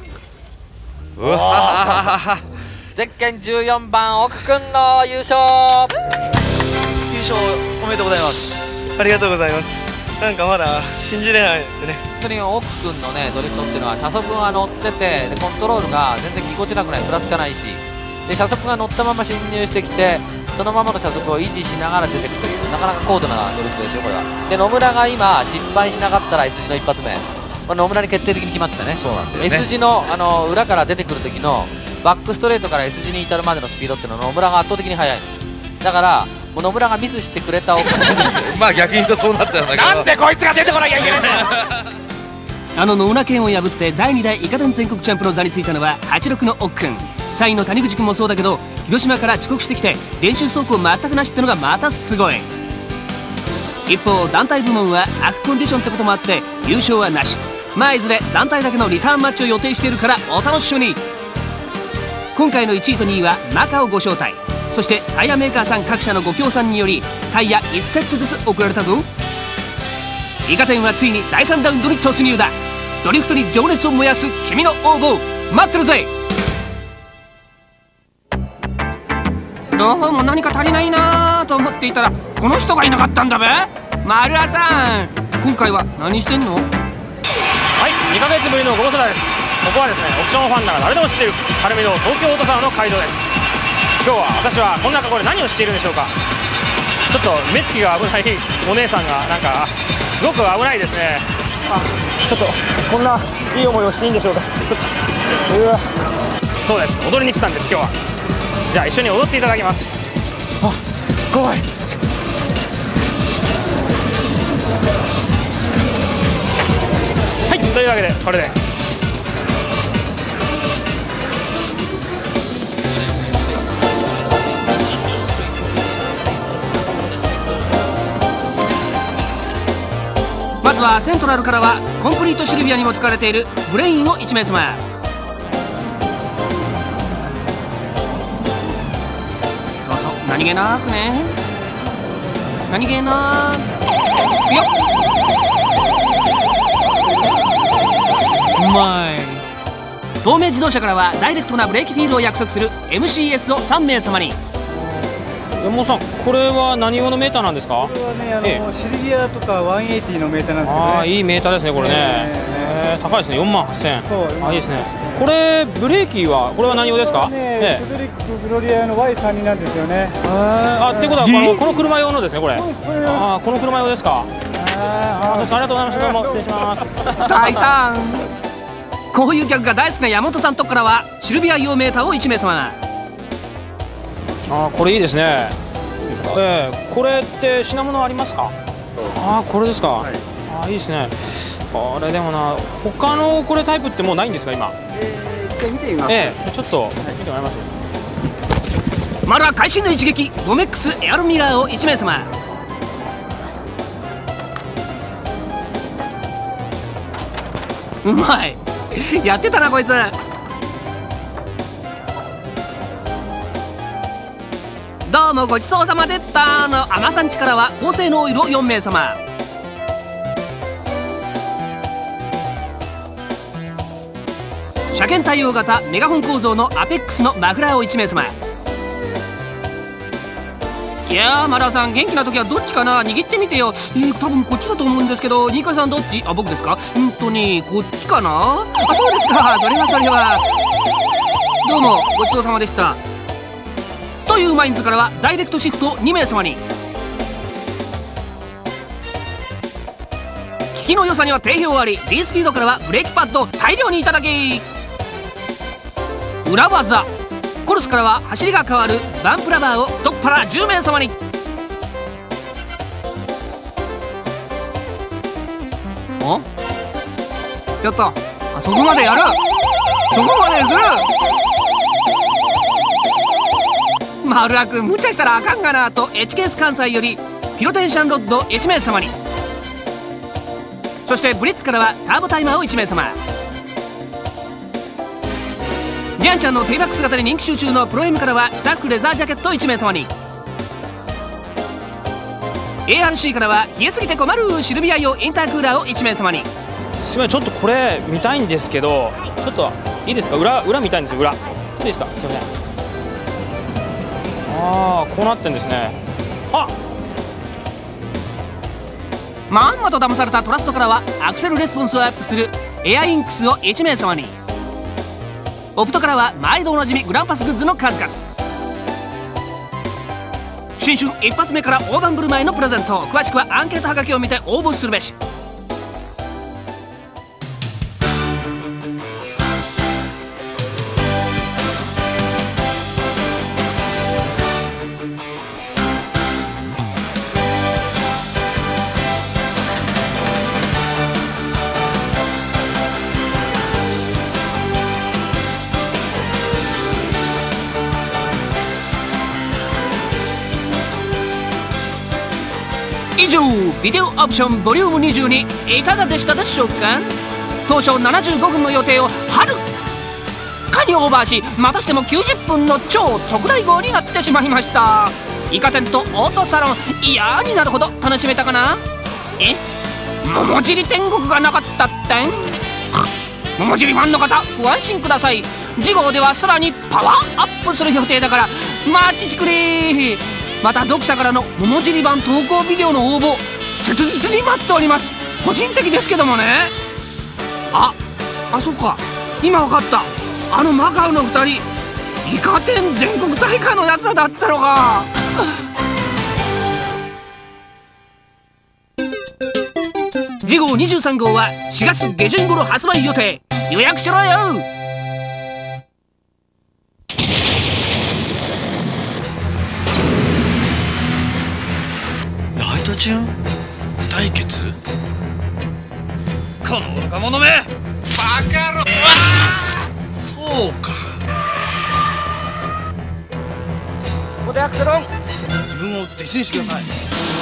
ゼッケン14番奥くんの優勝。 優勝おめでとうございます。ありがとうございます。なんかまだ信じれないですね。 本当に奥くんのねドリフトっていうのは車速が乗ってて、でコントロールが全然ぎこちなくない、ふらつかないし、で車速が乗ったまま進入してきてそのままの車速を維持しながら出てくというなかなか高度なドリフトですよこれは。で野村が今失敗しなかったら S 字の一発目、野村に決定的に決まってたね。 そうなんだよね。 S 字の、裏から出てくる時のバックストレートから S 字に至るまでのスピードっていうのは野村が圧倒的に速いのだから、もう野村がミスしてくれたおかげでまあ逆に言うとそうなったんだけど、 なんでこいつが出てこなきゃいけないんだよ野村健を破って第2代イカ天全国チャンプの座についたのは86の奥くん、3位の谷口くんもそうだけど広島から遅刻してきて練習走行全くなしってのがまたすごい。一方団体部門は悪コンディションってこともあって優勝はなし。まあいずれ団体だけのリターンマッチを予定しているからお楽しみに。今回の1位と2位はマカをご招待。そしてタイヤメーカーさん各社のご協賛によりタイヤ1セットずつ送られたぞ。イカ天はついに第3ラウンドに突入だ。ドリフトに情熱を燃やす君の応募待ってるぜ。どうも何か足りないなと思っていたらこの人がいなかったんだべ。丸谷さん今回は何してんの？ はい、2ヶ月ぶりのご無沙汰です。ここはですねオプションファンなら誰でも知っている晴海道東京オートサロンの会場です。今日は私はこんな格好で何をしているんでしょうか。ちょっと目つきが危ないお姉さんがなんかすごく危ないですね。ちょっとこんないい思いをしていいんでしょうか。そうです、踊りに来たんです今日は。じゃあ一緒に踊っていただきます。怖い。はい、というわけでこれでまずはセントラルからはコンクリートシルビアにも使われているブレインを1名様。そうそう何気なくね、何気なくよっ、うまい。東名自動車からはダイレクトなブレーキフィールを約束する MCS を3名様に。 山本さん、これは何用のメーターなんですか？ これはね、シルビアとか180のメーターなんですけどね。 いいメーターですねこれね。高いですね、48000円。そう、いいですね。これブレーキはこれは何用ですか？ セドリックグロリアの Y32なんですよね。 ってことはこの車用のですねこれ。この車用ですか。ありがとうございました。どうも失礼します。 大胆。こういう客が大好きな山本さんとこからはシルビア用メーターを1名様。 これいいですね。これって品物ありますか？これですか。いいですね。これでもな、他のこれタイプってもうないんですか今？ 見てみます。 ちょっと見てもらいます。 まだ会心の一撃ゴメックスエアロミラーを1名様。うまいやってたなこいつ。どうもごちそうさまでったの甘さんちからは高性能オイルを4名様。 車検対応型メガホン構造のアペックスのマフラーを1名様。いやー、マラさん元気な時はどっちかな、握ってみてよ。多分こっちだと思うんですけど、新川さんどっち？あ、僕ですか？こっちかな。あ、そうですか。それはどうもごちそうさまでした。というマインズからはダイレクトシフト2名様に。利きの良さには定評あり、 D スピードからはブレーキパッド大量にいただき。裏技コルスからは走りが変わるバンプラバーを太っ腹10名様に。おちょっと、そこまでやる、そこまでする。丸良くん無茶したらあかんがなと H ケース関西よりピロテンシャンロッド1名様に。そしてブリッツからはターボタイマーを1名様。ジャンちゃんのテイバック姿で人気集中のプロ M からはスタッフレザージャケット1名様に。 ARC からは冷えすぎて困るシルビア用インタークーラーを1名様に。 すみません、ちょっとこれ見たいんですけど、ちょっといいですか、裏見たいんですよ。裏ちょっといいですか、すみません。こうなってんですね。 まんまと騙されたトラストからはアクセルレスポンスをアップするエアインクスを1名様に。オプトからは毎度おなじみグランパスグッズの数々。新春一発目から大盤振る舞いのプレゼント。詳しくはアンケートはがきを見て応募するべし。以上、ビデオオプションボリューム22いかがでしたでしょうか。当初75分の予定をはるかにオーバーし、またしても90分の超特大号になってしまいました。イカ天とオートサロン嫌になるほど楽しめたかな。桃尻天国がなかったってん。桃尻ファンの方ご安心ください。次号ではさらにパワーアップする予定だから待ちちくれ。また読者からの桃尻版投稿ビデオの応募切実に待っております。個人的ですけどもね。そうか、今分かった。マカオの2人イカ天全国大会のやつらだったのか。次号23号は4月下旬頃発売予定。予約しろよ。 ライトチューン対決。 この愚か者め、バカ野郎。 そうか、 ここでアクセロン。 自分を弟子にしてください。